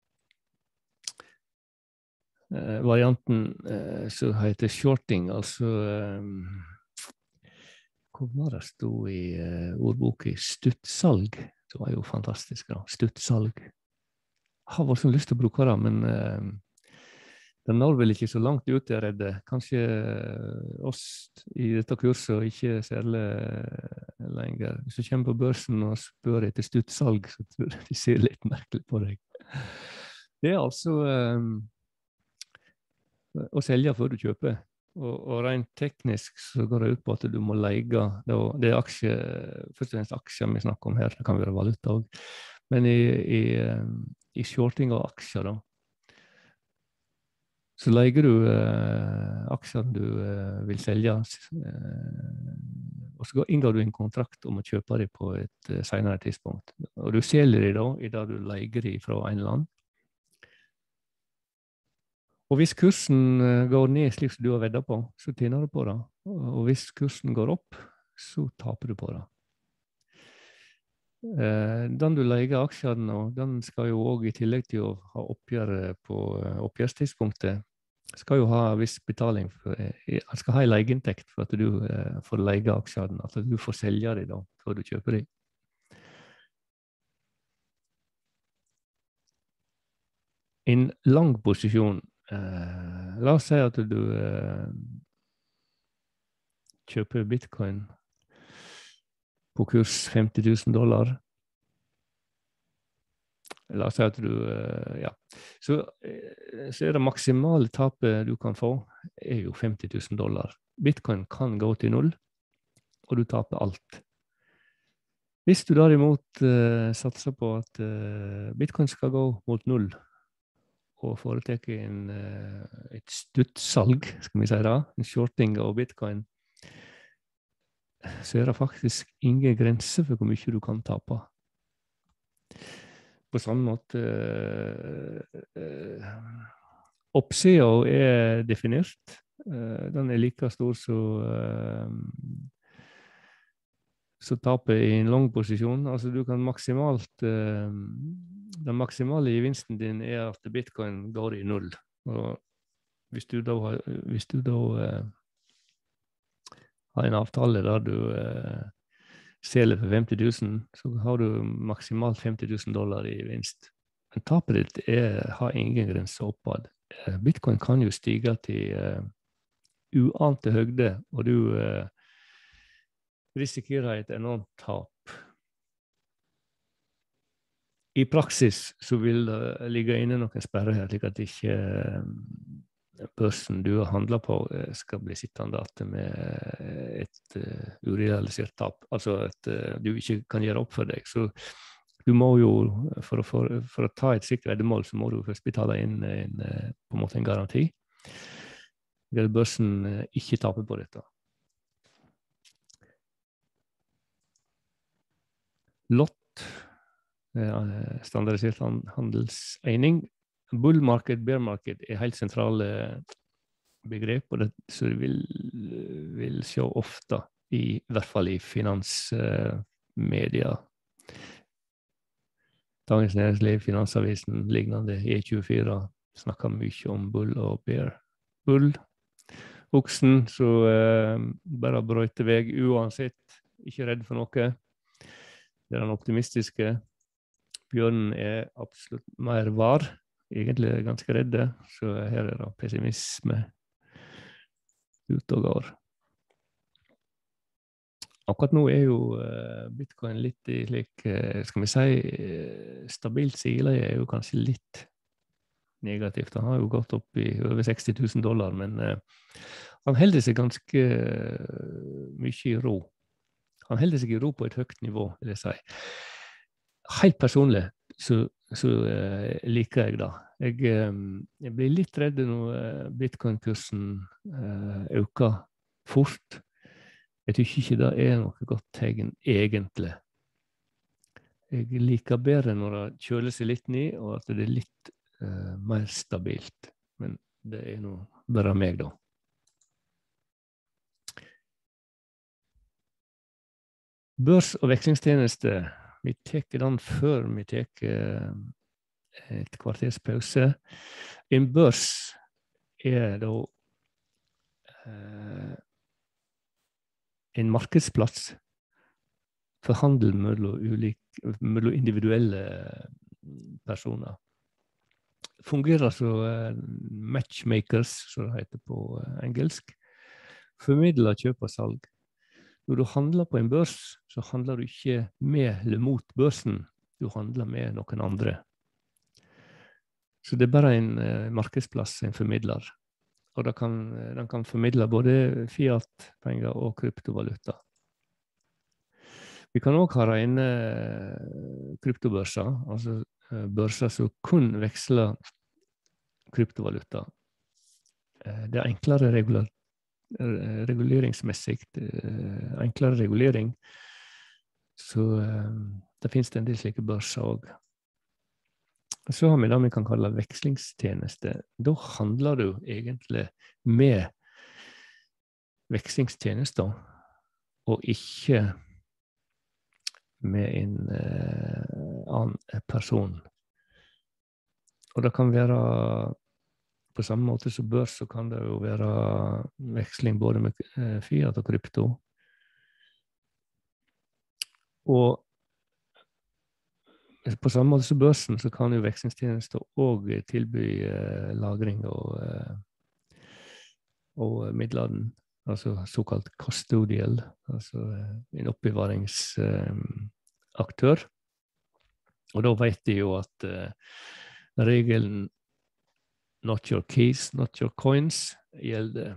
eh, varianten eh, som heter shorting, altså eh, hvor var det stod i eh, ordboken? Stuttsalg. Det var jo fantastisk, da. Stuttsalg. Jeg har også lyst til å bruke det, men uh, den når vel ikke så langt ut, jeg er redd. Kanskje uh, oss i dette kurset ikke særlig uh, lenger. Hvis du kommer på børsen og spør etter stuttsalg, så tror jeg de ser litt merkelig på deg. Det er altså um, å selge før du kjøper. Og, og rent teknisk så går det ut på at du må leie, det er aksje, først og fremst aksjer vi snakker om her, det kan være valuta også, men i, i, i shorting av aksjer da, så leier du eh, aksjer du eh, vil selge, eh, og så inngår du en kontrakt om å kjøpe dem på et eh, senere tidspunkt. Og du selger dem da, i det du leier dem fra en land. Og hvis kursen går ned slik som du har veddet på, så tjener du på det. Og hvis kursen går opp, så taper du på det. Eh, den du leier aksjene nå, den skal jo også i tillegg til å ha oppgjør på oppgjørstidspunktet, skal jo ha viss betaling for, han skal ha en leieinntekt for at du eh, får leie aksjene, at du får selge dem da, før du kjøper dem. En lang posisjon. Uh, la oss si at du uh, kjøper bitcoin på kurs femti tusen dollar. La oss si at du, uh, ja. Så, uh, så er det maksimale tapet du kan få, er jo femti tusen dollar. Bitcoin kan gå til null, og du taper alt. Hvis du derimot uh, satser på at uh, bitcoin skal gå mot null, og foreteker en, et stuttsalg, skal vi si det, en shorting av bitcoin, så er det faktisk ingen grense for hvor mye du kan tape. På samme måte, eh, oppsiden er definert. Eh, den er like stor som eh, så tapet i en lang posisjon. Altså du kan maksimalt eh, den maksimale gevinsten din er at bitcoin går i null. Og hvis du da, hvis du da eh, har en avtale der du eh, selger for femti tusen, så har du maksimalt femti tusen dollar i vinst. Men tapet ditt er, har ingen grense oppad. Eh, bitcoin kan jo stige til eh, uante høgde, og du eh, risikerer et enormt tap. I praksis så vil det ligge inne noen sperrer her, slik at ikke børsen du handler på skal bli sittende igjen med et uh, urealisert tap. Altså at uh, du ikke kan gjøre opp for deg. Så du må jo, for å, for, for å ta et sikkert veddemål, så må du først betale inn en, på en måte en garanti. Der børsen ikke taper på dette. Lott. Standardisert handelsegning. Bull market, bear market er helt sentrale begrep, og det så du vil, vil se ofte, i, i hvert fall i finansmedia. Dagens Næringsliv, Finansavisen, lignende E tjuefire snakker mye om bull og bear. Bull, oksen, så eh, bare brøyte vei uansett, ikke redd for noe. Det er den optimistiske. Bjørnen er absolutt mer var, egentlig ganske redde, så her er det pessimisme ut og går. akkurat nå er jo uh, Bitcoin litt i slik, uh, skal vi si, uh, stabilt sileie er jo kanskje litt negativt. Han har jo gått opp i over seksti tusen dollar, men uh, han holder seg ganske uh, mye i ro. Han holder seg i ro på et høyt nivå, vil jeg si. Helt personlig så, så uh, liker jeg det. Jeg, uh, jeg blir litt redd når uh, Bitcoin-kursen uh, øker fort. Jeg tykker ikke det er noe godt tegn, egentlig. Jeg liker bedre når det kjøler seg litt ned, og at det er litt uh, mer stabilt. Men det er nå bare meg, da. Børs og vekslingstjeneste. Vi teker den før vi teker uh, et kvarters pause. En børs er da uh, en markedsplass for handel mellom, ulike, mellom individuelle personer. Fungerer som uh, matchmakers, som det heter på uh, engelsk. Formidler kjøp og salg. Når du handler på en børs, så handler du ikke med eller mot børsen. Du handler med noen andre. Så det er bare en uh, markedsplass, en formidler. Og det kan, den kan formidle både fiat-penger og kryptovaluta. Vi kan også ha rene kryptobørser, altså børser som kun veksler kryptovaluta. Det er enklere regular, reguleringsmessig, enklere regulering, så det finnes en del slike børser også. Så har vi det vi kan kalle vekslingstjeneste. Da handler du egentlig med vekslingstjenester, og ikke med en uh, annen person. Og det kan være, på samme måte som børs, så kan det jo være veksling både med uh, fiat og krypto. Og på samme måte som børsen, så kan jo vekslingstjenester også tilby eh, lagring og, eh, og middelanden, altså såkalt custodial, altså eh, en oppbevaringsaktør. Eh, og da vet de jo at eh, regelen not your keys, not your coins gjelder.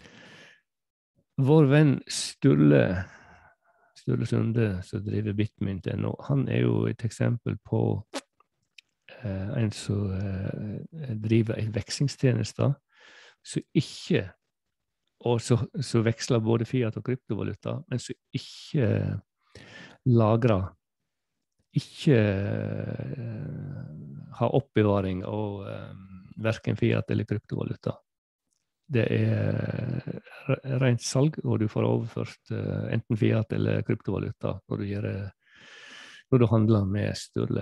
Vår venn Sturle Sturle Sunde, som driver Bitmint punkt no, han er jo et eksempel på eh, en som eh, driver en vekslingstjeneste, som ikke, og så, så veksler både fiat og kryptovaluta, men som ikke lagrer, ikke eh, har oppbevaring av eh, hverken fiat eller kryptovaluta. Det er rent salg, og du får overført uh, enten fiat eller kryptovaluta når du, gjør, når du handler med Sturle.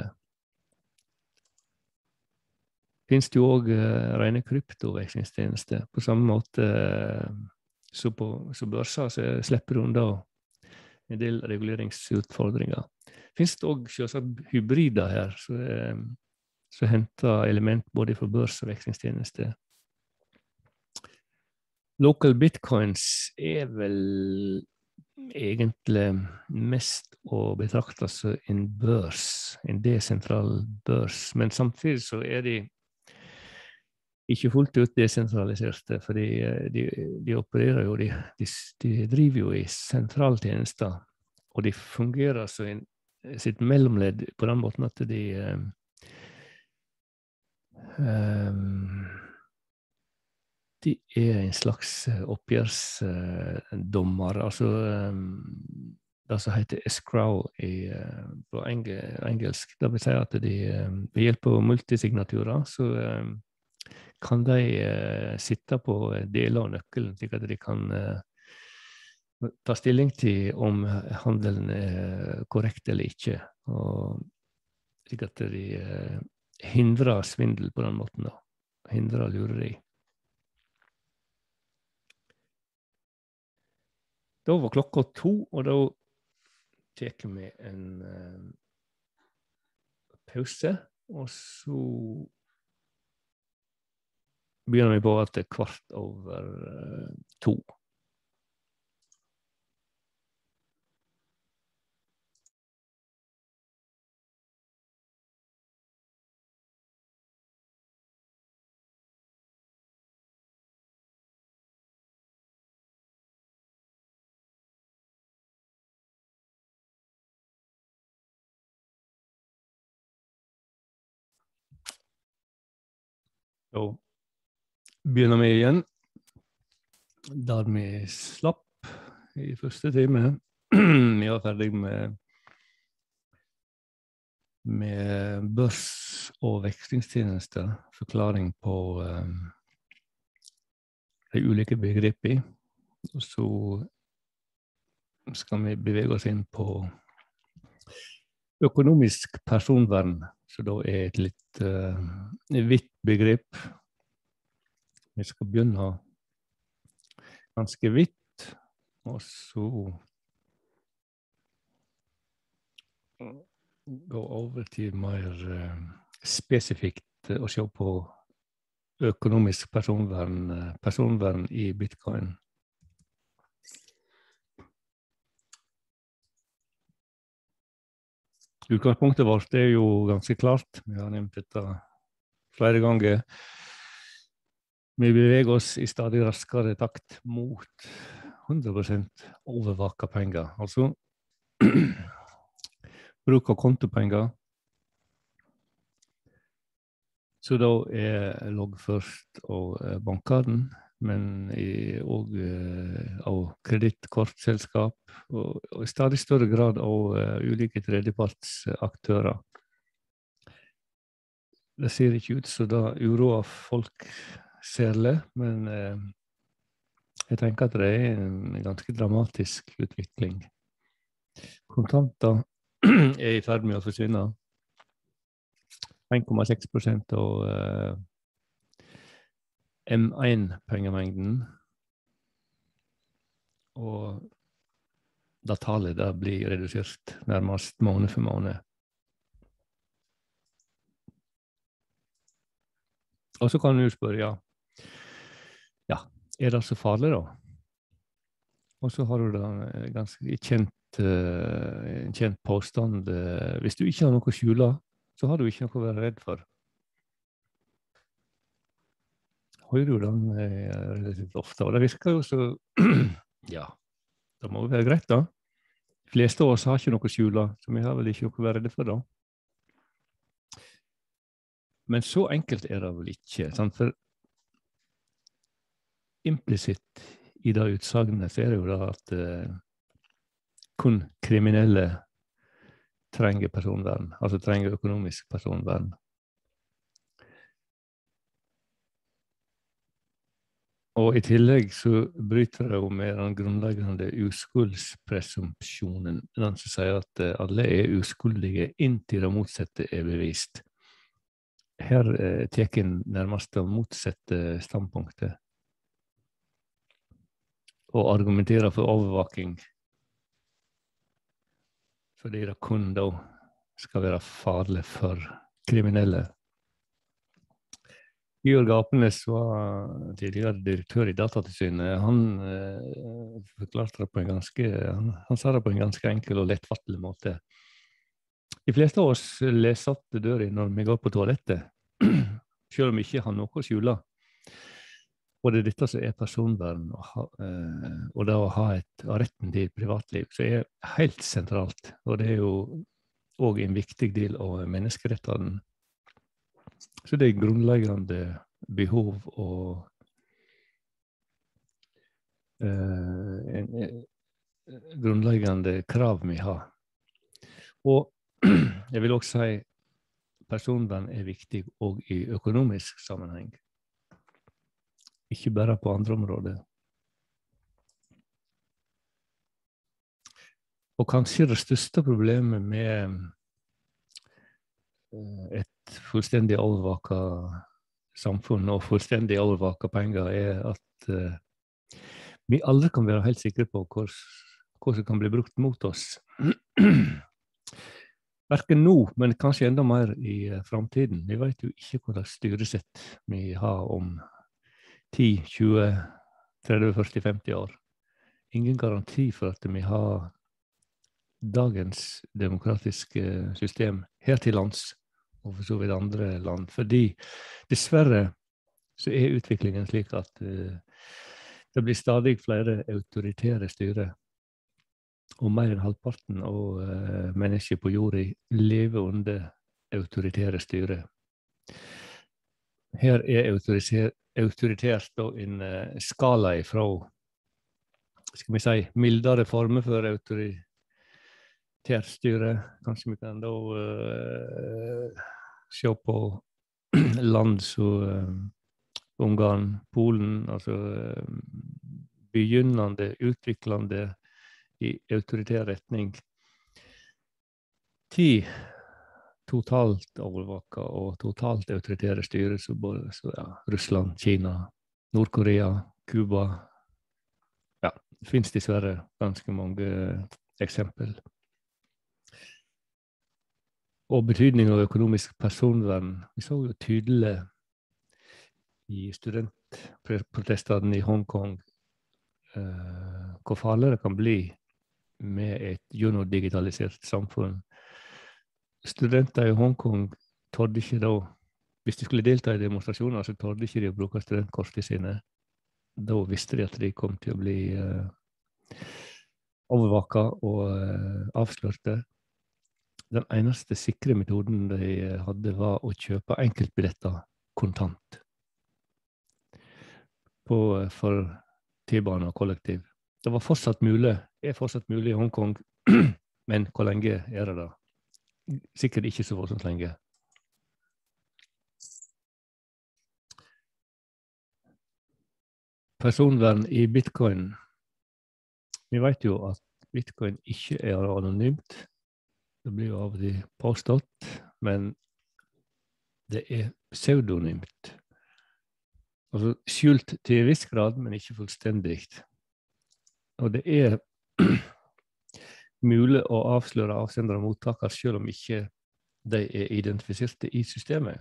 Finnes det jo også uh, rene kryptovekslingstjenester. På samme måte uh, som på så børser, så slipper du unna en del reguleringsutfordringer. Finnes det også selvsagt hybrider her, så, uh, så henter element både fra børs og vekslingstjenester. Local bitcoins er vel egentlig mest å betrakte som en børs, en desentral børs, men samtidig så er de ikke fullt ut desentraliserte, for de, de, de opererer jo, de, de, de driver jo i sentraltjenester, og de fungerer som en, sitt mellomledd på den måten at de um, um, de er en slags oppgjørsdommer, altså um, det som heter escrow i, uh, på engel, engelsk. Det vil si at de um, ved hjelp av multisignaturer så um, kan de uh, sitte på deler av nøkkelen, slik at de kan uh, ta stilling til om handelen er korrekt eller ikke, og slik at de uh, hindrer svindel på den måten, da. Hindrer lureri. Da var klokka to, og da teker vi en uh, pause, og så begynner vi på at det er kvart over uh, to. Da begynner vi igjen, der vi slapp i første time. Vi var ferdig med, med børs- og vekslingstjenester, forklaring på um, de ulike begrepene. Og så skal vi bevege oss inn på økonomisk personvern, så da er et litt uh, vidt begrep. Vi skal begynne ganske vidt, og så gå over til mer uh, spesifikt uh, å se på økonomisk personvern, uh, personvern i Bitcoin. Utgangspunktet vårt er jo ganske klart. Vi har nevnt dette flere ganger. Vi beveger oss i stadig raskere takt mot hundre prosent overvaka penger. Altså bruk av kontopenger. Så da er loggført av bankene, men også av kredittkortselskap, og, og i stadig større grad av uh, ulike tredjepartsaktører. Det ser ikke ut så da uroer folk særlig, men uh, jeg tenker at det er en ganske dramatisk utvikling. Kontanter er i ferd med å forsvinne. en komma seks prosent av uh, M én-pengemengden, og da tallet der blir redusert nærmest måned for måned. Og så kan du spørre, ja, ja, er det så farlig da? Og så har du da en ganske kjent, uh, en kjent påstand, uh, hvis du ikke har noe å skjule, så har du ikke noe å være redd for. Hører du den eh, relativt ofte, og det virker jo så, ja, det må jo være greit da. De fleste av oss har ikke noe å skjule, så vi har vel ikke noe å være redde for da. Men så enkelt er det vel ikke, sant? For implisitt i det utsagnet så er det jo da at eh, kun kriminelle trenger personvern, altså trenger økonomisk personvern. Og i tillegg så bryter det jo med den grunnleggende uskuldspresumpsjonen, den som sier at alle er uskuldige inntil det motsatte er bevist. Her eh, tek en nærmest det motsatte standpunktet og argumenterer for overvaking, fordi det kun da skal være farlig for kriminelle. Georg Apenes var tidligere direktør i Datatilsynet. Han eh, forklarte det på en ganske, han, han sa det på en ganske enkel og lettfattelig måte. De fleste av oss leser opp døren når vi går på toalettet, selv om vi ikke har noe å skjule. Og det er dette som er personvern, og, ha, eh, og det å ha et retten til privatliv, så er helt sentralt. Og det er jo også en viktig del av menneskerettene. Så det er grunnleggende behov og eh, en, en, grunnleggende krav vi har. Og jeg vil også si personvern er viktig også i økonomisk sammenheng. Ikke bare på andre områder. Og kanskje det største problemet med et fullstendig overvaka samfunn og fullstendig overvaka penger er at uh, vi aldri kan være helt sikre på hva, hva som kan bli brukt mot oss. Hverken nå, men kanskje enda mer i uh, fremtiden. Vi vet jo ikke hva slags styresett vi har om ti, tjue, tretti, førti, femti år. Ingen garanti for at vi har dagens demokratiske system her til lands og for så vidt andre land, fordi dessverre så er utviklingen slik at uh, det blir stadig flere autoritære styre, og mer enn halvparten av uh, mennesker på jorda lever under autoritære styre. her er autoritert da en uh, skala ifra, skal vi si, mildere former for autoritært styre. Kanskje vi kan da uh, se på land som uh, Ungarn, Polen, altså uh, begynnende, utviklende i autoritær retning. Ti totalt overvaka og totalt autoritære styre, så både så, ja, Russland, Kina, Nord-Korea, Kuba. Ja, det finnes dessverre ganske mange eksempel. Og betydningen av økonomisk personvern. Vi så jo tydelig i studentprotestene i Hongkong uh, hvor farlig det kan bli med et gjennomdigitalisert samfunn. Studenter i Hongkong trodde ikke da, hvis de skulle delta i demonstrasjoner, så trodde ikke de å bruke studentkortene sine. Da visste de at de kom til å bli uh, overvaka og uh, avslørte. Den eneste sikre metoden de hadde var å kjøpe enkeltbilletter kontant på, for T-bane og kollektiv. Det var fortsatt mulig, er fortsatt mulig i Hongkong, men hvor lenge er det da? Sikkert ikke så voldsomt lenge. Personvern i Bitcoin. Vi vet jo at Bitcoin ikke er anonymt. Det blir jo av og til påstått, men det er pseudonymt. Altså skjult til en viss grad, men ikke fullstendig. Og det er mulig å avsløre avsender og mottaker, selv om ikke de er identifiserte i systemet.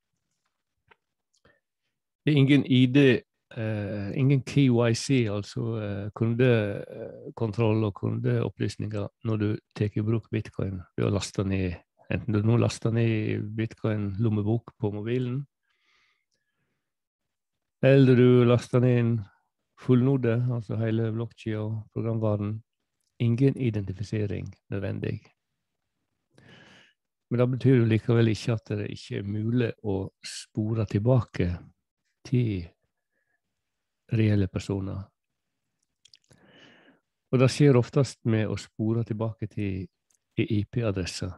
Det er ingen I D, uh, ingen K Y C, altså uh, kundekontroll og kundeopplysninger når du tar i bruk Bitcoin ved å laste ned, enten du nå laster ned Bitcoin-lommebok på mobilen, eller du laster ned en fullnode, altså hele blokkjeden og programvaren. Ingen identifisering nødvendig. Men det betyr jo likevel ikke at det ikke er mulig å spore tilbake til reelle personer. Og det skjer oftest med å spore tilbake til I P-adresser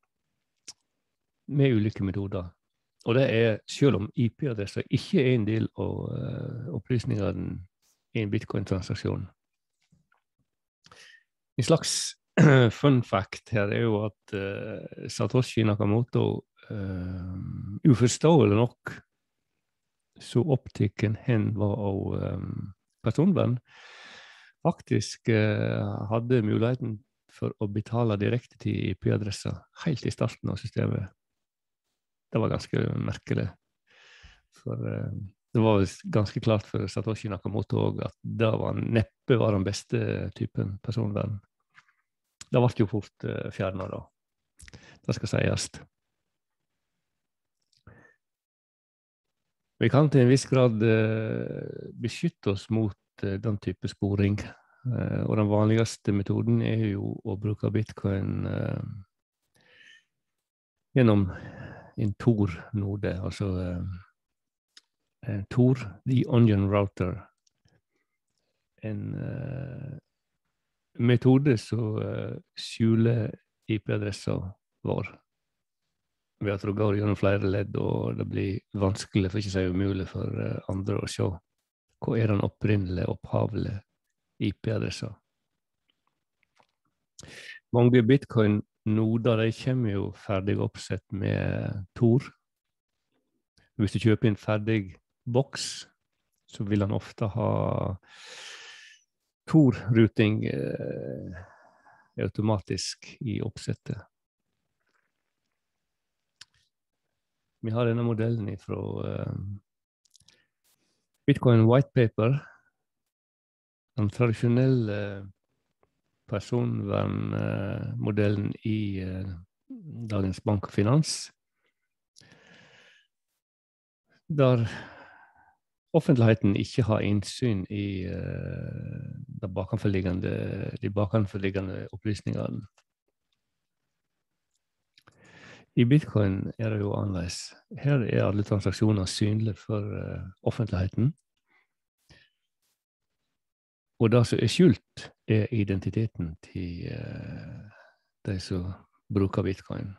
med ulike metoder. Og det er, selv om I P-adresser ikke er en del av uh, opplysningene i en bitcoin-transaksjon. En slags fun fact her er jo at uh, Satoshi Nakamoto uh, uforståelig nok så opptatt hen var av um, personvern, faktisk uh, hadde muligheten for å betale direkte til I P-adresser helt i starten av systemet. Det var ganske merkelig. For uh, det var ganske klart for Satoshi Nakamoto også at det var neppe var den beste typen personvern. Det ble jo fort uh, fjernet da. Det skal sies. Vi kan til en viss grad uh, beskytte oss mot uh, den type sporing. Uh, og den vanligste metoden er jo å bruke Bitcoin uh, gjennom en Tor-node, altså uh, Tor, the onion router. En uh, metode som uh, skjuler I P-adresser vår. Ved at det går gjennom flere ledd, og det blir vanskelig, for ikke å si umulig, for uh, andre å se hva er den opprinnelige, opphavlige I P-adresser. Mange Bitcoin-noder, de kommer jo ferdig oppsett med Tor. Hvis du kjøper en ferdig boks, så vil han ofte ha Tor-routing eh, automatisk I oppsettet. Vi har denne modellen fra eh, Bitcoin White Paper. Den tradisjonelle personvernmodellen I eh, dagens bank og finans. Der offentligheten ikke har innsyn I uh, de bakanforliggende, de bakanforliggende opplysningene. I Bitcoin er det jo annerledes. Her er alle transaksjoner synlige for uh, offentligheten. Og det som er skjult, er identiteten til uh, de som bruker Bitcoin.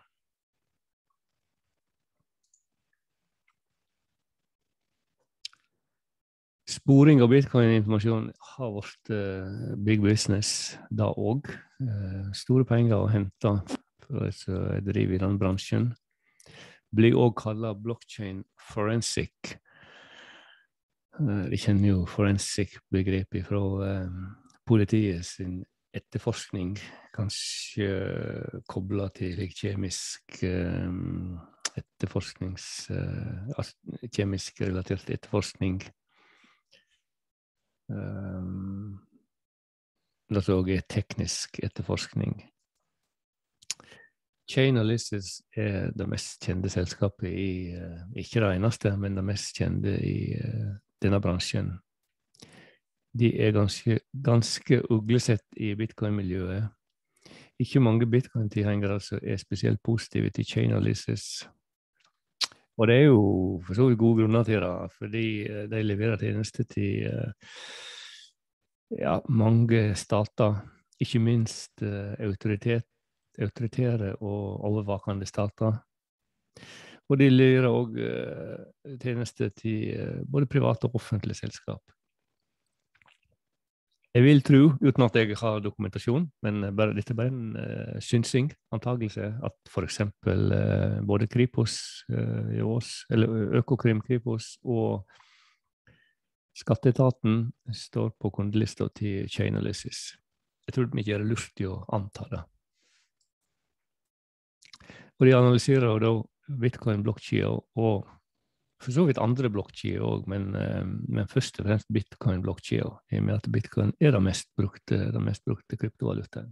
Sporing av Bitcoin-informasjon har vært uh, big business da også. Uh, store penger å hente for de som driver i den bransjen. Blir også kallet blockchain forensic. Uh, de kjenner jo forensic-begrepet fra uh, politiet sin etterforskning, kanskje uh, koblet til kjemisk uh, etterforsknings, uh, altså, kjemisk relatert etterforskning. Um, det som også er teknisk etterforskning. Chainalysis er det mest kjente selskapet i, uh, ikke det eneste, men det mest kjente i uh, denne bransjen. De er ganske, ganske uglesett i Bitcoin-miljøet. Ikke mange Bitcoin-tilhengere som er spesielt positive til Chainalysis. Og det er jo for så vidt gode grunner til det, fordi uh, de leverer tjenester til uh, ja, mange stater, ikke minst uh, autoritet, autoritære og overvakende stater. Og de leverer også uh, tjenester til uh, både private og offentlige selskap. Jeg vil tro, uten at jeg har dokumentasjon, men bare, dette er bare en uh, synsing, antagelse, at for eksempel uh, både Kripos uh, i oss, eller Økokrim Kripos og Skatteetaten står på kundelista til Chainalysis. Jeg tror de ikke er lurt i å anta det. Og de analyserer da Bitcoin-blokkjeder og for så vidt andre blokkjeder også, men, men først og fremst Bitcoin-blokkjeder, i og med at Bitcoin er det mest brukte, det mest brukte kryptovalutaen.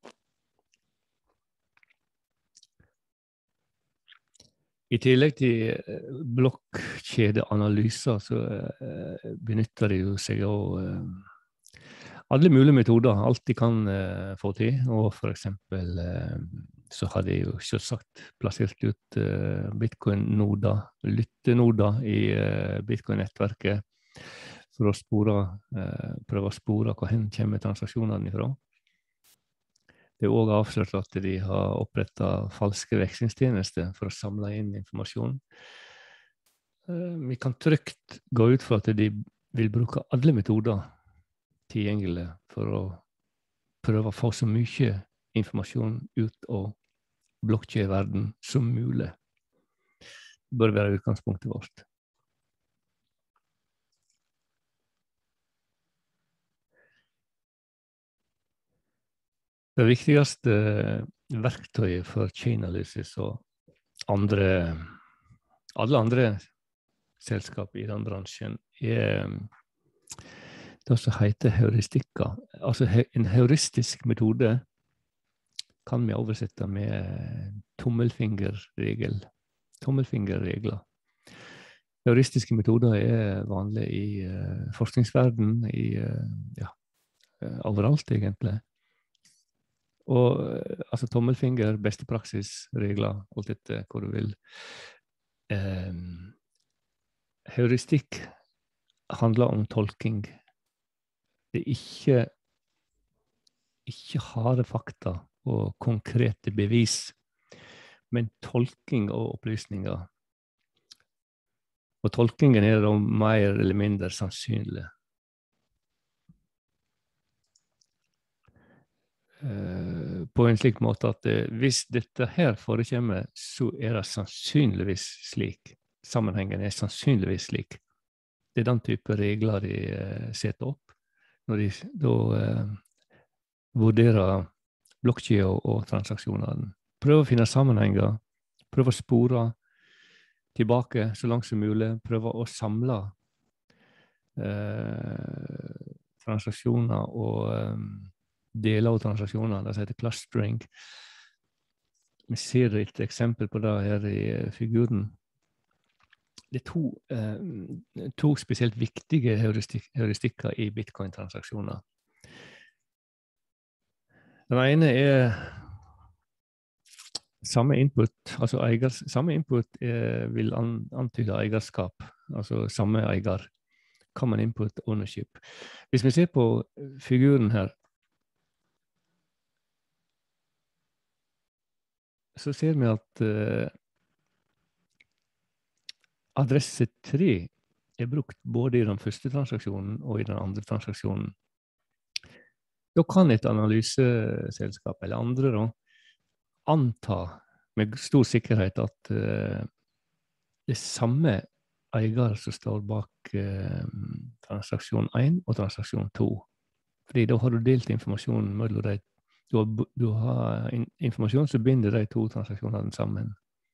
I tillegg til blokkjedeanalyser så uh, benytter de jo seg av uh, alle mulige metoder, alt de kan uh, få til, og for eksempel uh, så har de jo selvsagt plassert ut uh, Bitcoin-noder, lyttenoder i uh, Bitcoin-nettverket for å spore, uh, prøve å spore hvor hen kommer transaksjonene ifra. Det er også avslørt at de har opprettet falske vekslingstjenester for å samle inn informasjon. Uh, vi kan trygt gå ut for at de vil bruke alle metoder tilgjengelige for å prøve å få så mye informasjon ut av blokkjedeverden som mulig. Det bør være utgangspunktet vårt. Det viktigste verktøyet for Chainalysis og andre, alle andre selskap i den bransjen er det som heter heuristikker. Altså en heuristisk metode kan vi oversette med tommelfingerregel, tommelfingerregler. Heuristiske metoder er vanlige i uh, forskningsverden, i uh, ja, uh, overalt egentlig. Og uh, altså tommelfinger, beste praksisregler, alt dette hvor du vil. Um, heuristikk handler om tolking. Det er ikke, ikke harde fakta og konkrete bevis, men tolking og opplysninger. Og tolkingen er da mer eller mindre sannsynlig. Uh, på en slik måte at uh, hvis dette her forekommer, så er det sannsynligvis slik. Sammenhengen er sannsynligvis slik. Det er den type regler de uh, setter opp når de da uh, vurderer blokkjeder og, og transaksjonene. Prøv å finne sammenhenger, prøv å spore tilbake så langt som mulig, prøv å samle eh, transaksjoner og eh, deler av transaksjoner, det heter clustering. Vi ser et eksempel på det her i figuren. Det er to, eh, to spesielt viktige heuristik- heuristikker i Bitcoin-transaksjoner. Den ene er samme input, altså eiers, samme input er, vil an, antyde eierskap, altså samme eier. Common input ownership. Hvis vi ser på figuren her, så ser vi at uh, adresse tre er brukt både i den første transaksjonen og i den andre transaksjonen. Da kan et analyseselskap eller andre da, anta med stor sikkerhet at uh, det samme eier som står bak uh, transaksjon én og transaksjon to. Fordi da har du delt informasjonen mellom de. Du har, du har in, informasjon som binder de to transaksjonene sammen.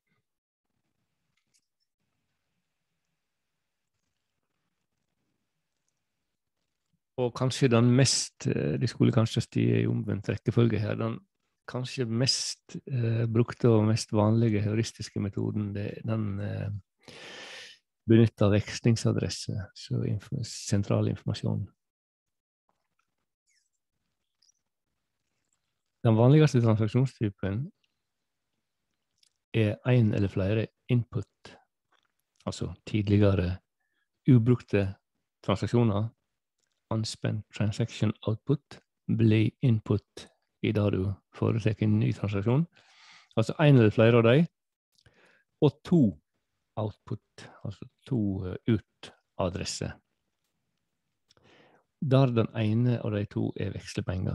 Og kanskje den mest, de skulle kanskje stige i omvendt rekkefølge her, den kanskje mest eh, brukte og mest vanlige heuristiske metoden, det, den eh, benytter vekslingsadresse, så inf sentral informasjon. Den vanligste transaksjonstypen er en eller flere input, altså tidligere ubrukte transaksjoner, unspent transaction output, blir input i det du foretrekker en ny transaksjon. Altså en eller flere av dem, og to output, altså to uh, ut-adresser. Der den ene av de to er vekslepenger.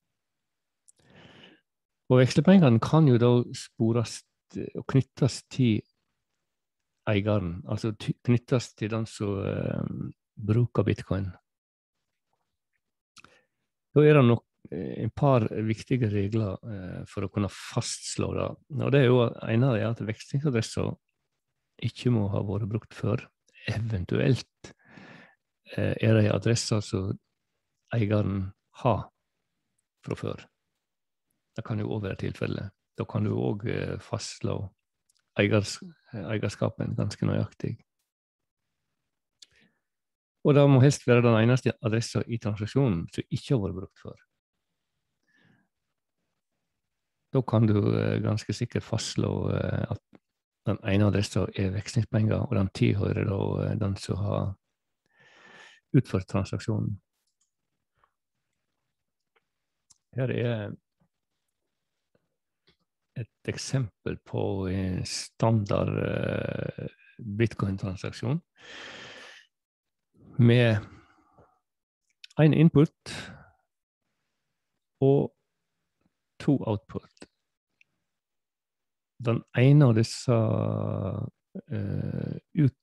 Og vekslepengene kan jo da spores og knyttes til eieren, altså knyttes til den som uh, bruker bitcoin. Da er det nok en par viktige regler uh, for å kunne fastslå det. Og det er jo en av det at vekslingsadresser ikke må ha vært brukt før. Eventuelt uh, er det adresser som eieren har fra før. Det kan jo også være tilfellet. Da kan du også fastslå eiers, eierskapen ganske nøyaktig. Og det må helst være den eneste adressen i transaksjonen som ikke har vært brukt før. Da kan du ganske sikkert fastslå at den ene adressen er vekslingspenger, og den tilhører da den som har utført transaksjonen. Her er et eksempel på en standard uh, bitcoin-transaksjon med en input og to output. Den ene av disse uh,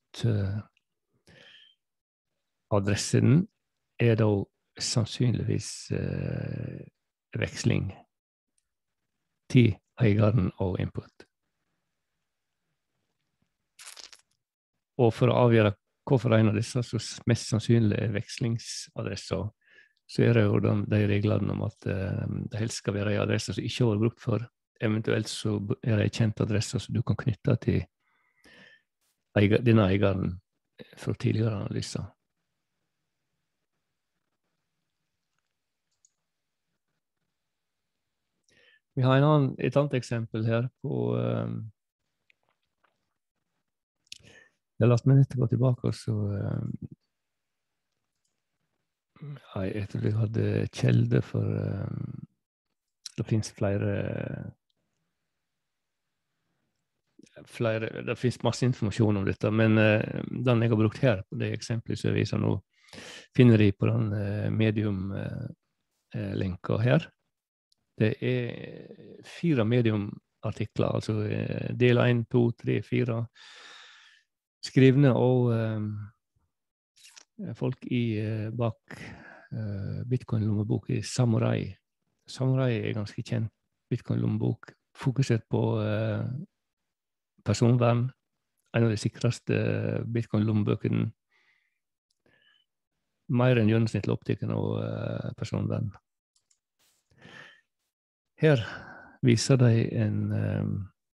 ut-adressen uh, er da sannsynligvis uh, veksling til eieren og input. Og for å avgjøre hvorfor en av disse så mest sannsynlig er vekslingsadresser, så er det jo de, de reglene om at uh, det helst skal være en adresse som ikke har vært brukt for. Eventuelt så er det en kjent adresse som du kan knytte til eier, denne eieren fra tidligere analyser. Vi har en annen, et annet eksempel her på um, jeg leste meg litt å gå tilbake, og så um, jeg tror jeg hadde kjelde for um, det finnes flere flere, det finnes masse informasjon om dette, men uh, den jeg har brukt her, på det eksempelet som jeg viser nå, finner de på den uh, medium-lenka uh, her. Det er fire medium-artikler, altså uh, del én, to, tre, fire, skrivne og uh, folk i, uh, bak uh, Bitcoin-lommebok i Samurai. Samurai er ganske kjent Bitcoin-lommebok, fokusert på uh, personvern, en av de sikreste Bitcoin-lommebøkene, mer enn gjennomsnittlig opptatt av uh, personvern. Her viser de en um,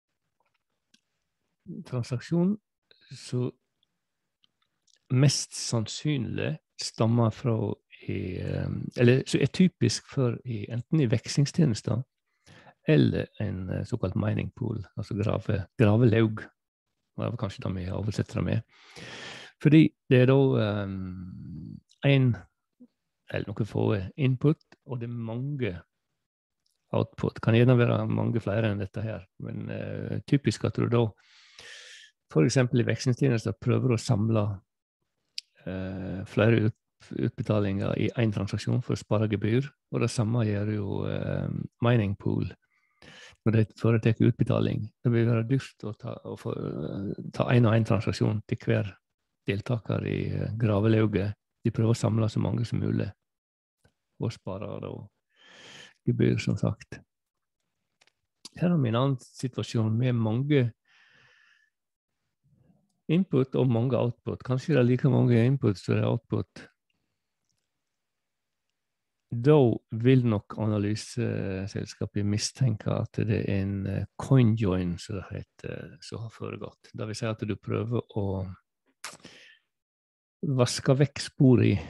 transaksjon som mest sannsynlig stammer fra, i, um, eller som er typisk for i, enten i vekslingstjenester eller en såkalt mining pool, altså grave, gravelaug. Det var kanskje det vi oversetter det med. Fordi det er da um, en, eller noen få input, og det er mange output. Kan gjerne være mange flere enn dette her, men uh, typisk at du da, for eksempel i vekslingstjenester, prøver å samle uh, flere ut, utbetalinger i en transaksjon for å spare gebyr, og det samme gjør jo uh, mining pool. Når det foretar utbetaling, det vil være dyrt å ta, å få, ta en og en transaksjon til hver deltaker i uh, gravelauget. De prøver å samle så mange som mulig, og spare da gebyr, som sagt. Her har vi en annen situasjon med mange input og mange output. Kanskje det er like mange input som det er output. Da vil nok analyseselskapet mistenke at det er en coin join, som det heter, som har foregått. Det vil si at du prøver å vaske vekk spor i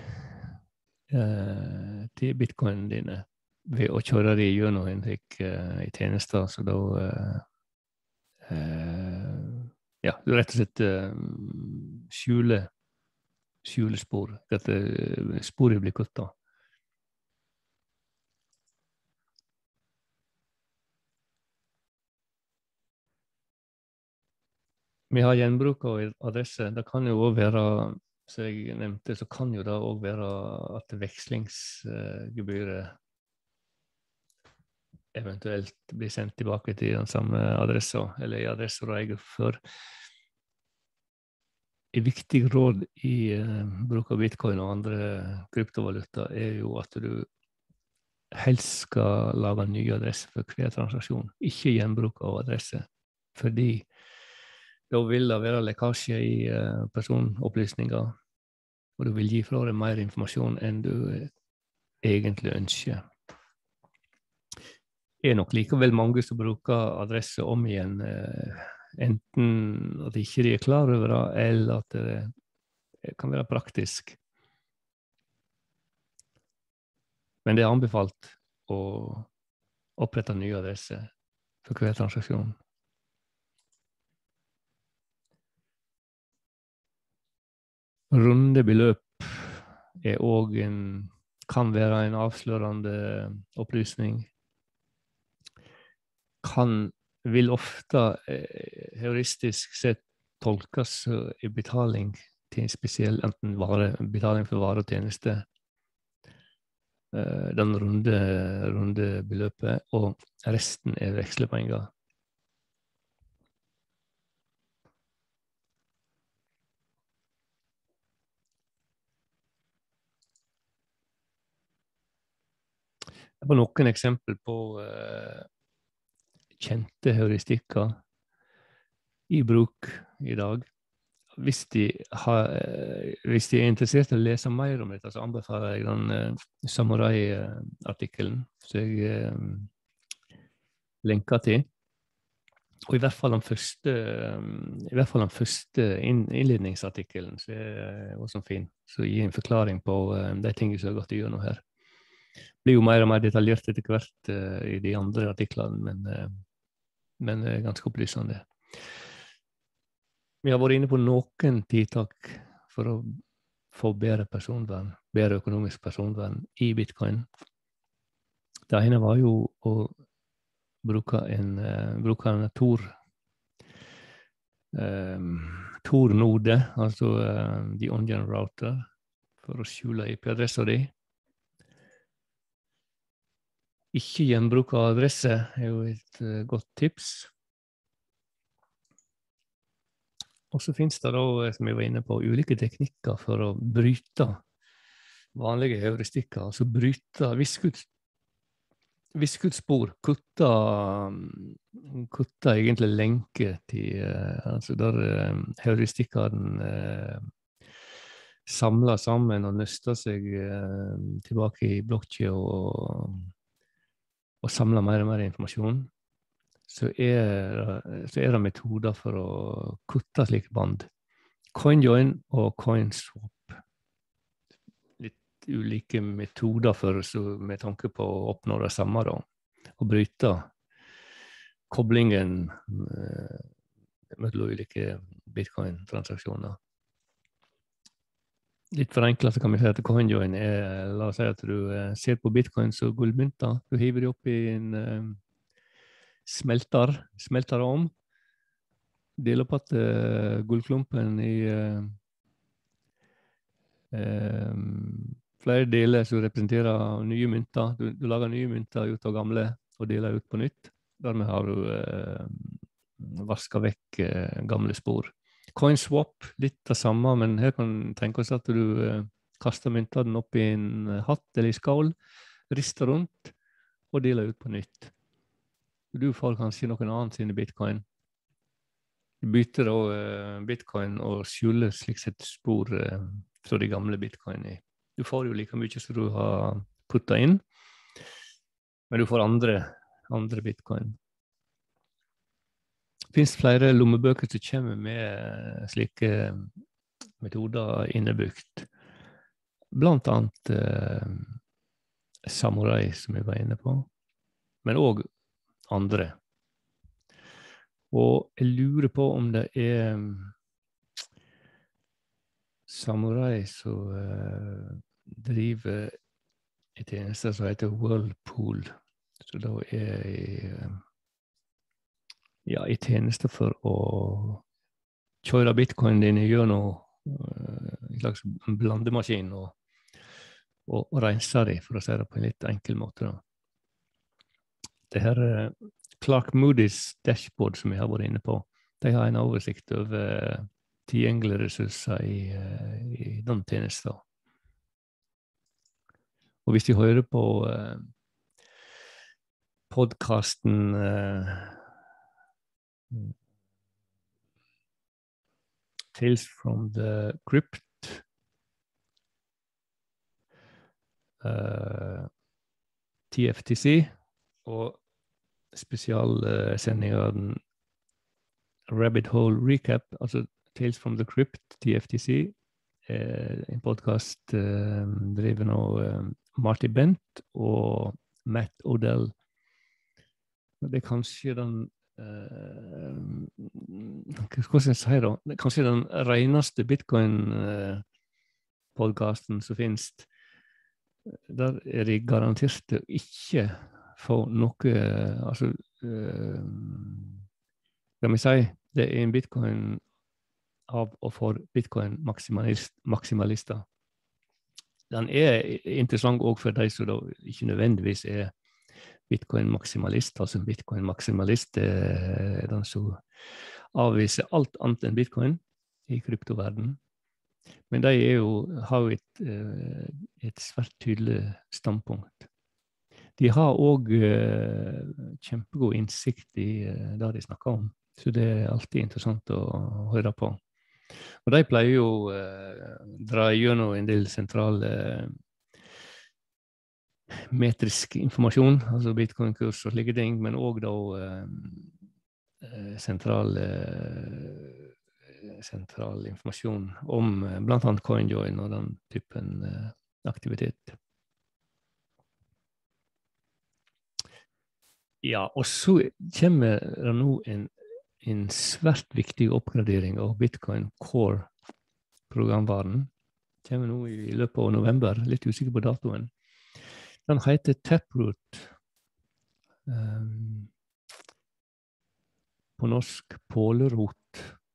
eh, til bitcoinen dine ved å kjøre det gjennom en slik uh, i tjenester, så da uh, uh, ja, du rett og slett uh, skjule skjule spor, at uh, sporet blir kuttet. Vi har gjenbruk av adresse. Det kan jo også være, som jeg nevnte, så kan jo det også være at vekslingsgebyret eventuelt blir sendt tilbake til den samme adressen, eller i adresser og eier for. Et viktig råd i uh, bruk av bitcoin og andre kryptovaluta er jo at du helst skal lage en ny adresse for hver transaksjon, ikke gjenbruk av adresse, fordi da vil det være lekkasje i uh, personopplysninger, og du vil gi fra deg mer informasjon enn du egentlig ønsker. Det er nok likevel mange som bruker adresse om igjen, uh, enten at de ikke er klar over det, eller at det, det kan være praktisk. Men det er anbefalt å opprette en ny adresse for hver transaksjon. Runde beløp er også en, kan være en avslørende opplysning. Kan, vil ofte eh, heuristisk sett tolkes i betaling til en spesiell, enten vare, betaling for vare og tjeneste. Eh, den runde, runde beløpet, og resten er vekslepenger. Det var noen eksempel på uh, kjente heuristikker i bruk i dag. Hvis de, har, uh, hvis de er interessert i å lese mer om dette, så anbefaler jeg den uh, samurai-artikkelen som jeg uh, lenker til. Og i hvert fall den første, um, i hvert fall den første inn, innledningsartikkelen, så er også fin, så gir en forklaring på uh, de tingene som har gått igjennom her. Blir jo mer og mer detaljert etter hvert uh, i de andre artiklene, men, uh, men uh, ganske opplysende. Vi har vært inne på noen tiltak for å få bedre personvern, bedre økonomisk personvern i bitcoin. Det ene var jo å bruke en, uh, bruke en Tor, um, Tor-node, altså uh, The Onion Router, for å skjule I P-adressen din. Ikke gjenbruk av adresse er jo et uh, godt tips. Og så finnes det da, som jeg var inne på, ulike teknikker for å bryte vanlige heuristikker, altså bryte viskuddspor, kutte, kutte egentlig lenke til, uh, altså der uh, heuristikkene uh, samler sammen og nøster seg uh, tilbake I blokkjede og og samle mer og mer informasjon, så er, så er det metoder for å kutte slike band. CoinJoin og CoinSwap. Litt ulike metoder for, så med tanke på å oppnå det samme da, og bryte koblingen uh, mellom ulike bitcoin-transaksjoner. Litt forenklet så kan vi si at CoinJoin er, la oss si at du uh, ser på bitcoin som gullmynter. Du hiver det opp i en uh, smelter, smelter om, deler opp at uh, gullklumpen i uh, um, flere deler som representerer nye mynter. Du, du lager nye mynter ut av gamle og deler ut på nytt. Dermed har du uh, vasket vekk uh, gamle spor. CoinSwap, litt det samme, men her kan du tenke oss at du uh, kaster myntene opp i en hatt eller i skål, rister rundt og deler ut på nytt. Du får kanskje noen annen sine bitcoin. Du bytter da uh, bitcoin og skjuler slik sett spor uh, fra de gamle bitcoin i. Du får jo like mye som du har puttet inn, men du får andre, andre bitcoin. Det finnes flere lommebøker som kommer med slike metoder innebygd. Blant annet uh, Samurai, som vi var inne på, men også andre. Og jeg lurer på om det er Samurai som uh, driver en tjeneste som heter Whirlpool. Så da er jeg uh, ja, i tjeneste for å kjøre bitcoin din gjennom uh, en slags blandemaskin og, og, og rense det, for å si det på en litt enkel måte. Da. Det her uh, Clark Moody's dashboard som jeg har vært inne på, de har en oversikt over tilgjengelige ressurser i, uh, i den tjenesten. Og hvis de hører på uh, podcasten uh, Tales from the Crypt, uh, T F T C, og spesialsendingen Rabbit Hole Recap, altså Tales from the Crypt, T F T C, eh, en podcast eh, drevet av eh, Marty Bent og Matt Odell. Det er kanskje den Uh, hva skal jeg si da? Det er kanskje den reneste Bitcoin-podcasten uh, som finnes. Der er de garantert å ikke få noe, uh, altså, uh, kan vi si, det er en Bitcoin av og for Bitcoin-maksimalister. Den er interessant også for de som da ikke nødvendigvis er Bitcoin-maksimalist, altså Bitcoin-maksimalist er den som avviser alt annet enn Bitcoin i kryptoverdenen. Men de er jo, har jo et, et svært tydelig standpunkt. De har også kjempegod innsikt i det de snakker om, så det er alltid interessant å høre på. Og de pleier jo å dra gjennom en del sentrale metrisk informasjon, altså bitcoin-kurs og slike ting, men også da eh, sentral, eh, sentral informasjon om eh, blant annet CoinJoin og den typen eh, aktivitet. Ja, og så kommer det nå en, en svært viktig oppgradering av Bitcoin Core-programvaren. Kommer nå i løpet av november, litt usikker på datoen. Den heter Taproot, um, på norsk pålerot.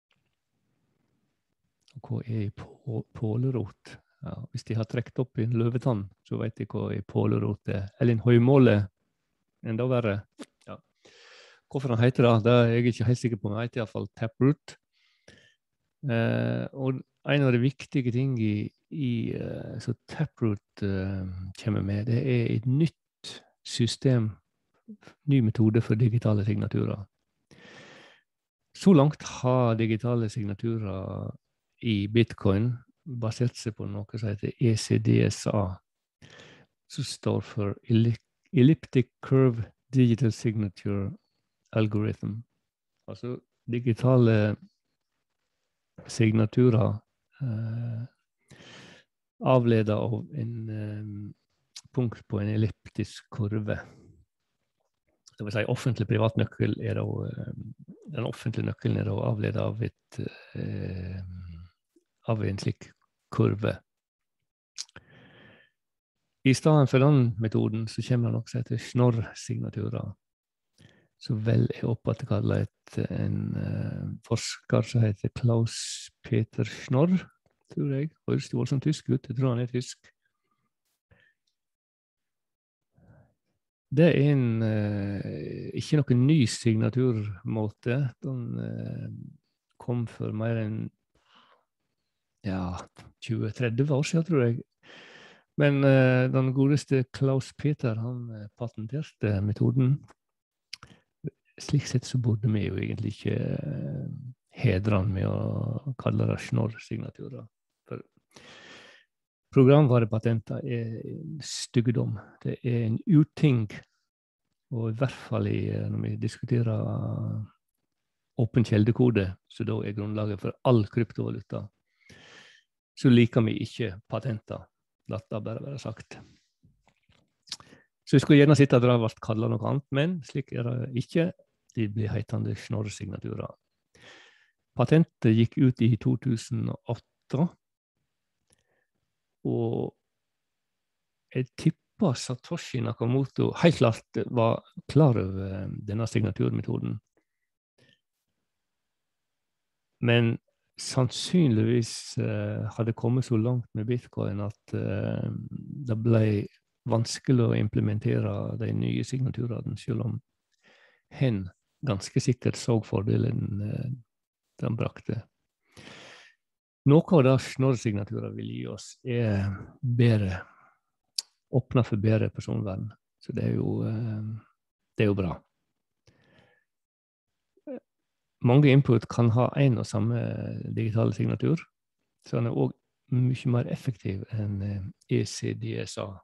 Og hva er pålerot? Ja, hvis de har trekt opp en løvetann, så vet de hva pålerot er. Eller en høymåle, enda verre. Ja. Hvorfor den heter det, det er jeg ikke helt sikker på, men jeg heter i hvert fall Taproot. Uh, og en av de viktige tingene i, i uh, så Taproot uh, kommer med, det er et nytt system, ny metode for digitale signaturer. Så langt har digitale signaturer i Bitcoin basert seg på noe som heter E C D S A, som står for Elliptic Curve Digital Signature Algorithm. Altså digitale signaturer eh, avledet av en eh, punkt på en elliptisk kurve. det vil si offentlig privat nøkkel er da, den offentlige nøkkelen er da avledet av et, eh, av en slik kurve. I stedet for den metoden så kommer det noe som heter Schnorr-signaturer. Så vel er oppe at det kaller et, en uh, forsker som heter Klaus Peter Schnorr, tror jeg. Høres det voldsomt tysk ut, jeg tror han er tysk. Det er en, uh, ikke noen ny signaturmåte. Den uh, kom for mer enn ja, tjue til tretti år siden, tror jeg. Men uh, den godeste Klaus Peter, han uh, patenterte metoden. Slik sett så burde vi jo egentlig ikke uh, hedre han med å kalle det Schnorr-signaturer. For programvarepatenter er en styggedom. Det er en uting. Og i hvert fall i, når vi diskuterer åpen kjeldekode, så da er grunnlaget for all kryptovaluta, så liker vi ikke patenter. La det bare være sagt. Så jeg skulle gjerne sitte at det har vært kallet noe annet, men slik er det ikke. De blir heitende Schnorr-signaturer. Patentet gikk ut i to tusen og åtte, og jeg tipper Satoshi Nakamoto helt klart var klar over denne signaturmetoden. Men sannsynligvis uh, hadde kommet så langt med Bitcoin at uh, det ble vanskelig å implementere de nye signaturene, selv om hen ganske sikkert så fordelen uh, den brakte. Noe av det Schnorr-signaturer vil gi oss er bedre, åpne for bedre personvern. Så det er jo, uh, det er jo bra. Mange input kan ha en og samme digitale signatur, så den er også mye mer effektiv enn E C D S A.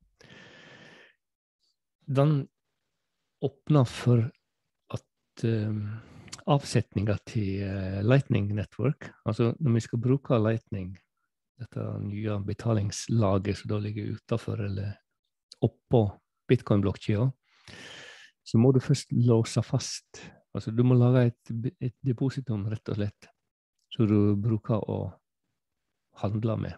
Den åpner for at um, avsetninger til uh, Lightning Network, altså når vi skal bruke Lightning, dette nye betalingslaget som da ligger utenfor eller oppå Bitcoin-blokkjeden, så må du først låse fast. Altså, du må lage et, et depositum, rett og slett, som du bruker å handle med.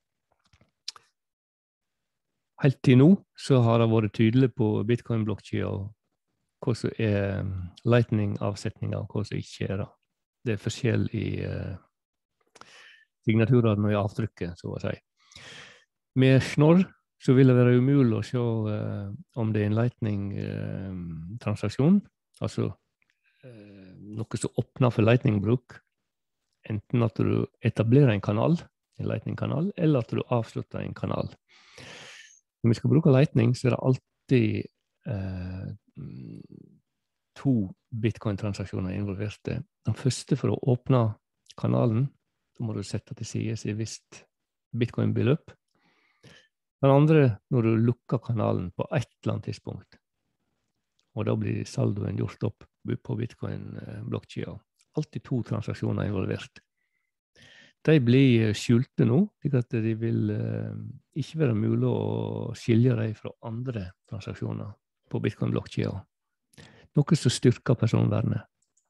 Helt til nå så har det vært tydelig på Bitcoin-blokkjeden hva som er Lightning-avsetninger og hva som ikke er det. Det er forskjell i uh, signaturene og i avtrykket, så å si. Med Schnorr så vil det være umulig å se uh, om det er en Lightning-transaksjon, uh, altså noe som åpner for Lightning-bruk, enten at du etablerer en kanal, en Lightning-kanal, eller at du avslutter en kanal. Når vi skal bruke Lightning, så er det alltid eh, to Bitcoin-transaksjoner involverte. Den første for å åpne kanalen, så må du sette til side et visst Bitcoin-beløp. Den andre når du lukker kanalen på et eller annet tidspunkt. Og da blir saldoen gjort opp på Bitcoin-blokkjeden. Alltid to transaksjoner involvert. De blir skjulte nå, slik at de vil eh, ikke være mulig å skilje dem fra andre transaksjoner på Bitcoin-blokkjeden. Noe som styrker personvernet.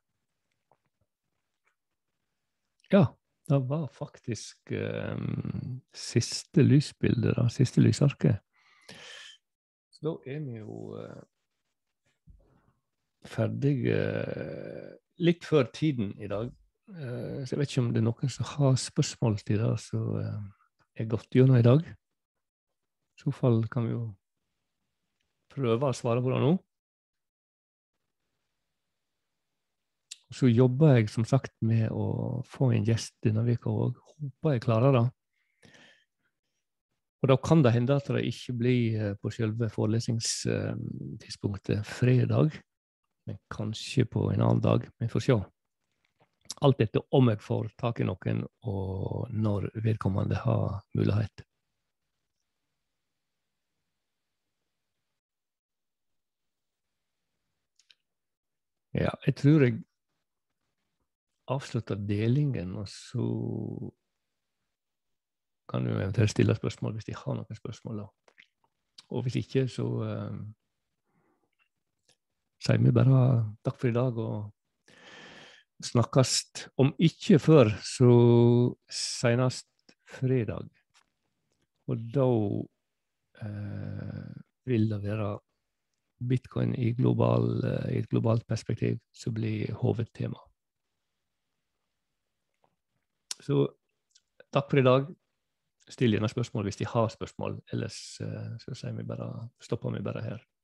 Ja, det var faktisk eh, siste lysbildet, da, siste lysarket. Så da er vi jo eh, ferdig eh, litt før tiden i dag. Eh, så jeg vet ikke om det er noen som har spørsmål til det som eh, er gått gjennom i dag. I så fall kan vi jo prøve å svare på det nå. Så jobber jeg som sagt med å få en gjest denne veka og håper jeg klarer det. Og da kan det hende at det ikke blir på selve forelesningstidspunktet fredag, men kanskje på en annen dag. Vi får se. Alt dette om jeg får tak i noen, og når vedkommende har mulighet. Ja, jeg tror jeg avslutter delingen, og så kan du eventuelt stille spørsmål hvis de har noen spørsmål. Og hvis ikke, så... sier vi bare takk for i dag, og snakkes om ikke før, så senest fredag. Og da eh, vil det være Bitcoin i, global, i et globalt perspektiv som blir hovedtema. Så takk for i dag. Still gjerne spørsmål hvis de har spørsmål, ellers så sier vi bare, stopper vi bare her.